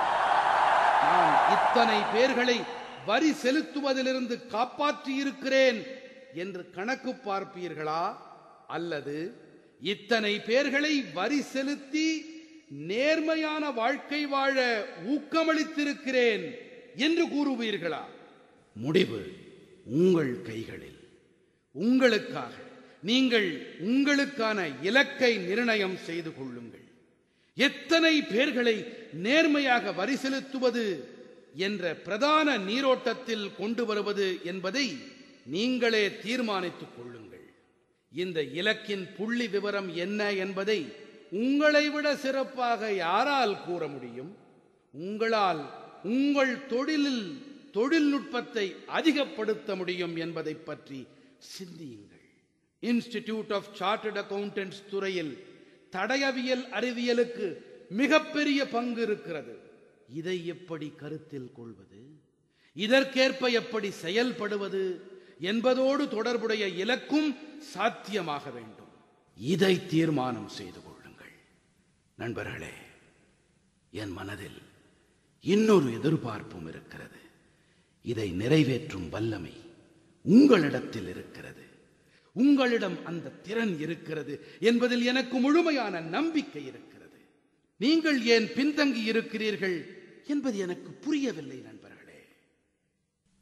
நான் இத்தனை பேர்களை வரி செலுத்துவதிலிருந்து காப்பாற்றி இருக்கிறேன் என்று கணக்கு பார்ப்பீர்களா? அல்லது இத்தனை பேர்களை வரி செலுத்தி நேர்மையான வாழ்க்கை வாழ ஊக்கமளித்திருக்கிறேன் என்று கூறுவீர்களா? முடிவு உங்கள் கைகளில். உங்களுக்காக நீங்கள் உங்களுக்கான இலக்கை நிர்ணயம் செய்து கொள்ளுங்கள். எத்தனை பேர்களை நேர்மையாக வரி செலுத்துவது என்ற பிரதான நீரோட்டத்தில் கொண்டு வருவது என்பதை நீங்களே தீர்மானித்துக் கொள்ளுங்கள். இந்த இலக்கின் புள்ளி விவரம் என்ன என்பதை உங்களை விட சிறப்பாக யாரால் கூற முடியும்? உங்களால் உங்கள் தொழிலில் தொழில்நுட்பத்தை அதிகப்படுத்த முடியும் என்பதை பற்றி சிந்தியுங்கள். இன்ஸ்டிடியூட் ஆஃப் சார்ட்டர்ட் அக்கவுண்டன்ட்ஸ் துறையில் தடயவியல் அறிவியலுக்கு மிகப்பெரிய பங்கு இருக்கிறது. இதை எப்படி கருத்தில் கொள்வது, இதற்கேற்ப எப்படி செயல்படுவது என்பதோடு தொடர்புடைய இலக்கும் சாத்தியமாக வேண்டும். இதை தீர்மானம் செய்து கொள்ளுங்கள். நண்பர்களே, என் மனதில் இன்னொரு எதிர்பார்ப்பும் இருக்கிறது. இதை நிறைவேற்றும் வல்லமை உங்களிடத்தில் இருக்கிறது. உங்களிடம் அந்த திறன் இருக்கிறது என்பதில் எனக்கு முழுமையான நம்பிக்கை இருக்கிறது. நீங்கள் ஏன் பின்தங்கி இருக்கிறீர்கள் என்பது எனக்கு புரியவில்லை. நண்பர்களே,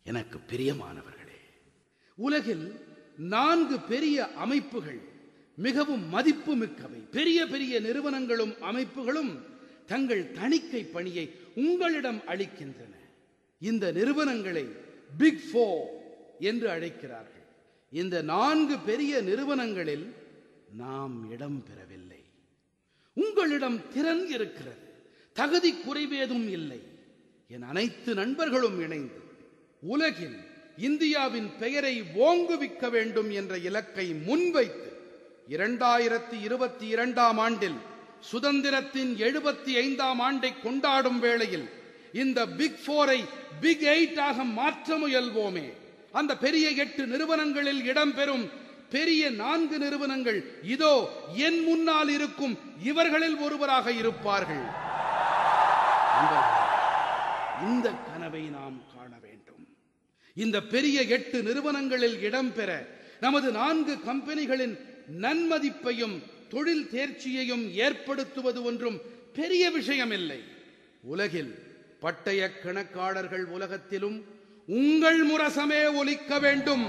எனக்கு பிரியமானவர்களே, உலகில் 4 பெரிய அமைப்புகள் மிகவும் மதிப்புமிக்கவை. பெரிய பெரிய நிறுவனங்களும் அமைப்புகளும் தங்கள் தணிக்கை பணியை உங்களிடம் அளிக்கின்றன. இந்த நிறுவனங்களை பிக் 4 என்று அழைக்கிறார்கள். இந்த 4 பெரிய நிறுவனங்களில் நாம் இடம் பெறவில்லை. உங்களிடம் திறன் இருக்கிறது, தகுதி குறைவேதும் இல்லை. என் அனைத்து நண்பர்களும் இணைந்து உலகில் இந்தியாவின் பெயரை ஓங்குவிக்க வேண்டும் என்ற இலக்கை முன்வைத்து 2022ஆம் ஆண்டில் சுதந்திரத்தின் 75ஆம் ஆண்டை கொண்டாடும் வேளையில் இந்த பிக் 4ஐ பிக் 8ஆக மாற்ற முயல்வோமே. அந்த பெரிய 8 நிறுவனங்களில் இடம்பெறும் பெரிய 4 நிறுவனங்கள் இதோ என் முன்னால் இருக்கும் இவர்களில் ஒருவராக இருப்பார்கள். இந்த கனவை நாம் காண வேண்டும். இந்த பெரிய 8 நிறுவனங்களில் இடம்பெற நமது 4 கம்பெனிகளின் நன்மதிப்பையும் தொழில் தேர்ச்சியையும் ஏற்படுத்துவது ஒன்றும் பெரிய விஷயம் இல்லை. உலகில் பட்டய கணக்காளர்கள் உலகத்திலும் உங்கள் முரசமே ஒலிக்க வேண்டும்.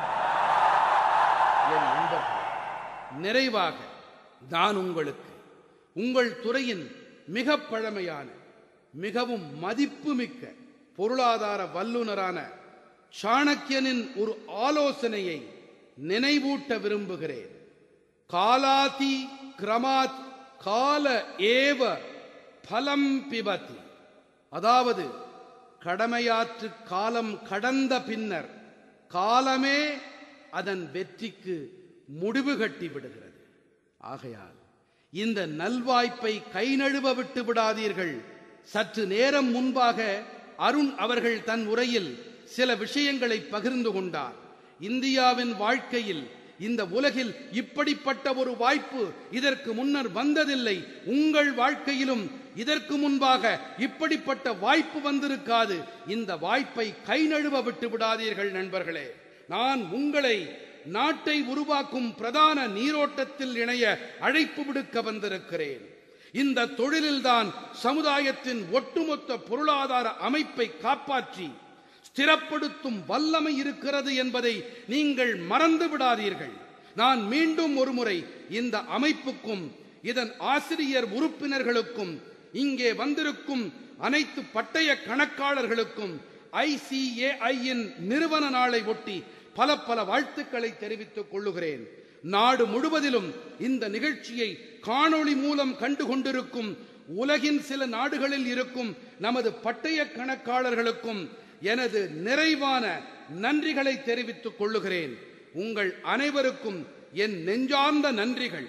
என் நண்பர்களே, நிறைவாக நான் உங்களுக்கு உங்கள் துறையின் மிக பழமையான மிகவும் மதிப்புமிக்க பொருளாதார வல்லுநரான சாணக்கியனின் ஒரு ஆலோசனையை நினைவூட்ட விரும்புகிறேன். காலாதி கிரமாத் கால ஏவ பலம் பிபதி. அதாவது, கடமையாற்று காலம் கடந்த பின்னர் காலமே அதன் வெற்றிக்கு முடிவு கட்டி விடுகிறது. ஆகையால் இந்த நல்வாய்ப்பை கை நழுவ விட்டு விடாதீர்கள். சற்று நேரம் முன்பாக அருண் அவர்கள் தன் உரையில் சில விஷயங்களை பகிர்ந்து கொண்டார். இந்தியாவின் வாழ்க்கையில் இந்த உலகில் இப்படிப்பட்ட ஒரு வாய்ப்பு இதற்கு முன்னர் வந்ததில்லை. உங்கள் வாழ்க்கையிலும் இதற்கு முன்பாக இப்படிப்பட்ட வாய்ப்பு வந்திருக்காது. இந்த வாய்ப்பை கை நழுவ விட்டு விடாதீர்கள் நண்பர்களே. நான் உங்களை நாட்டை உருவாக்கும் பிரதான நீரோட்டத்தில் இணைய அழைப்பு விடுக்க வந்திருக்கிறேன். இந்த தொழிலில்தான் சமுதாயத்தின் ஒட்டுமொத்த பொருளாதார அமைப்பை காப்பாற்றி ஸ்திரப்படுத்தும் வல்லமை இருக்கிறது என்பதை நீங்கள் மறந்து விடாதீர்கள். நான் மீண்டும் ஒருமுறை இந்த அமைப்புக்கும் இதன் ஆசிரியர் உறுப்பினர்களுக்கும் இங்கே வந்திருக்கும் அனைத்து பட்டய கணக்காளர்களுக்கும் ICAIயின் நிறுவன நாளை ஒட்டி பல பல வாழ்த்துக்களை தெரிவித்துக் கொள்ளுகிறேன். நாடு முழுவதிலும் இந்த நிகழ்ச்சியை காணொளி மூலம் கண்டு கொண்டிருக்கும் உலகின் சில நாடுகளில் இருக்கும் நமது பட்டய கணக்காளர்களுக்கும் எனது நிறைவான நன்றிகளை தெரிவித்துக் கொள்ளுகிறேன். உங்கள் அனைவருக்கும் என் நெஞ்சார்ந்த நன்றிகள்.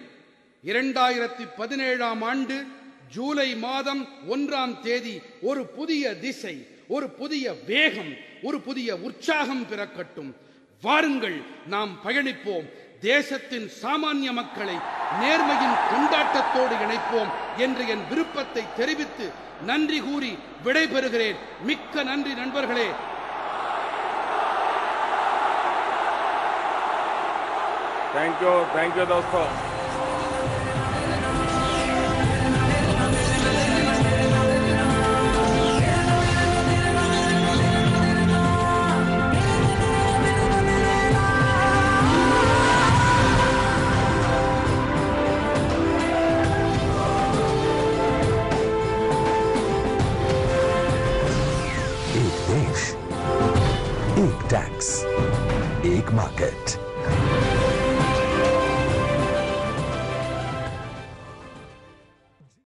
2017ஆம் ஆண்டு ஜூலை மாதம் 1ஆம் தேதி ஒரு புதிய திசை, ஒரு புதிய வேகம், ஒரு புதிய உற்சாகம் பிறக்கட்டும். வாருங்கள், நாம் பயணிப்போம். தேசத்தின் சாமானிய மக்களை நேர்மையின் கொண்டாட்டத்தோடு இணைப்போம் என்று என் விருப்பத்தை தெரிவித்து நன்றி கூறி விடைபெறுகிறேன். மிக்க நன்றி நண்பர்களே. Thank you दोस्तों. एक देश, एक टैक्स, एक मार्केट।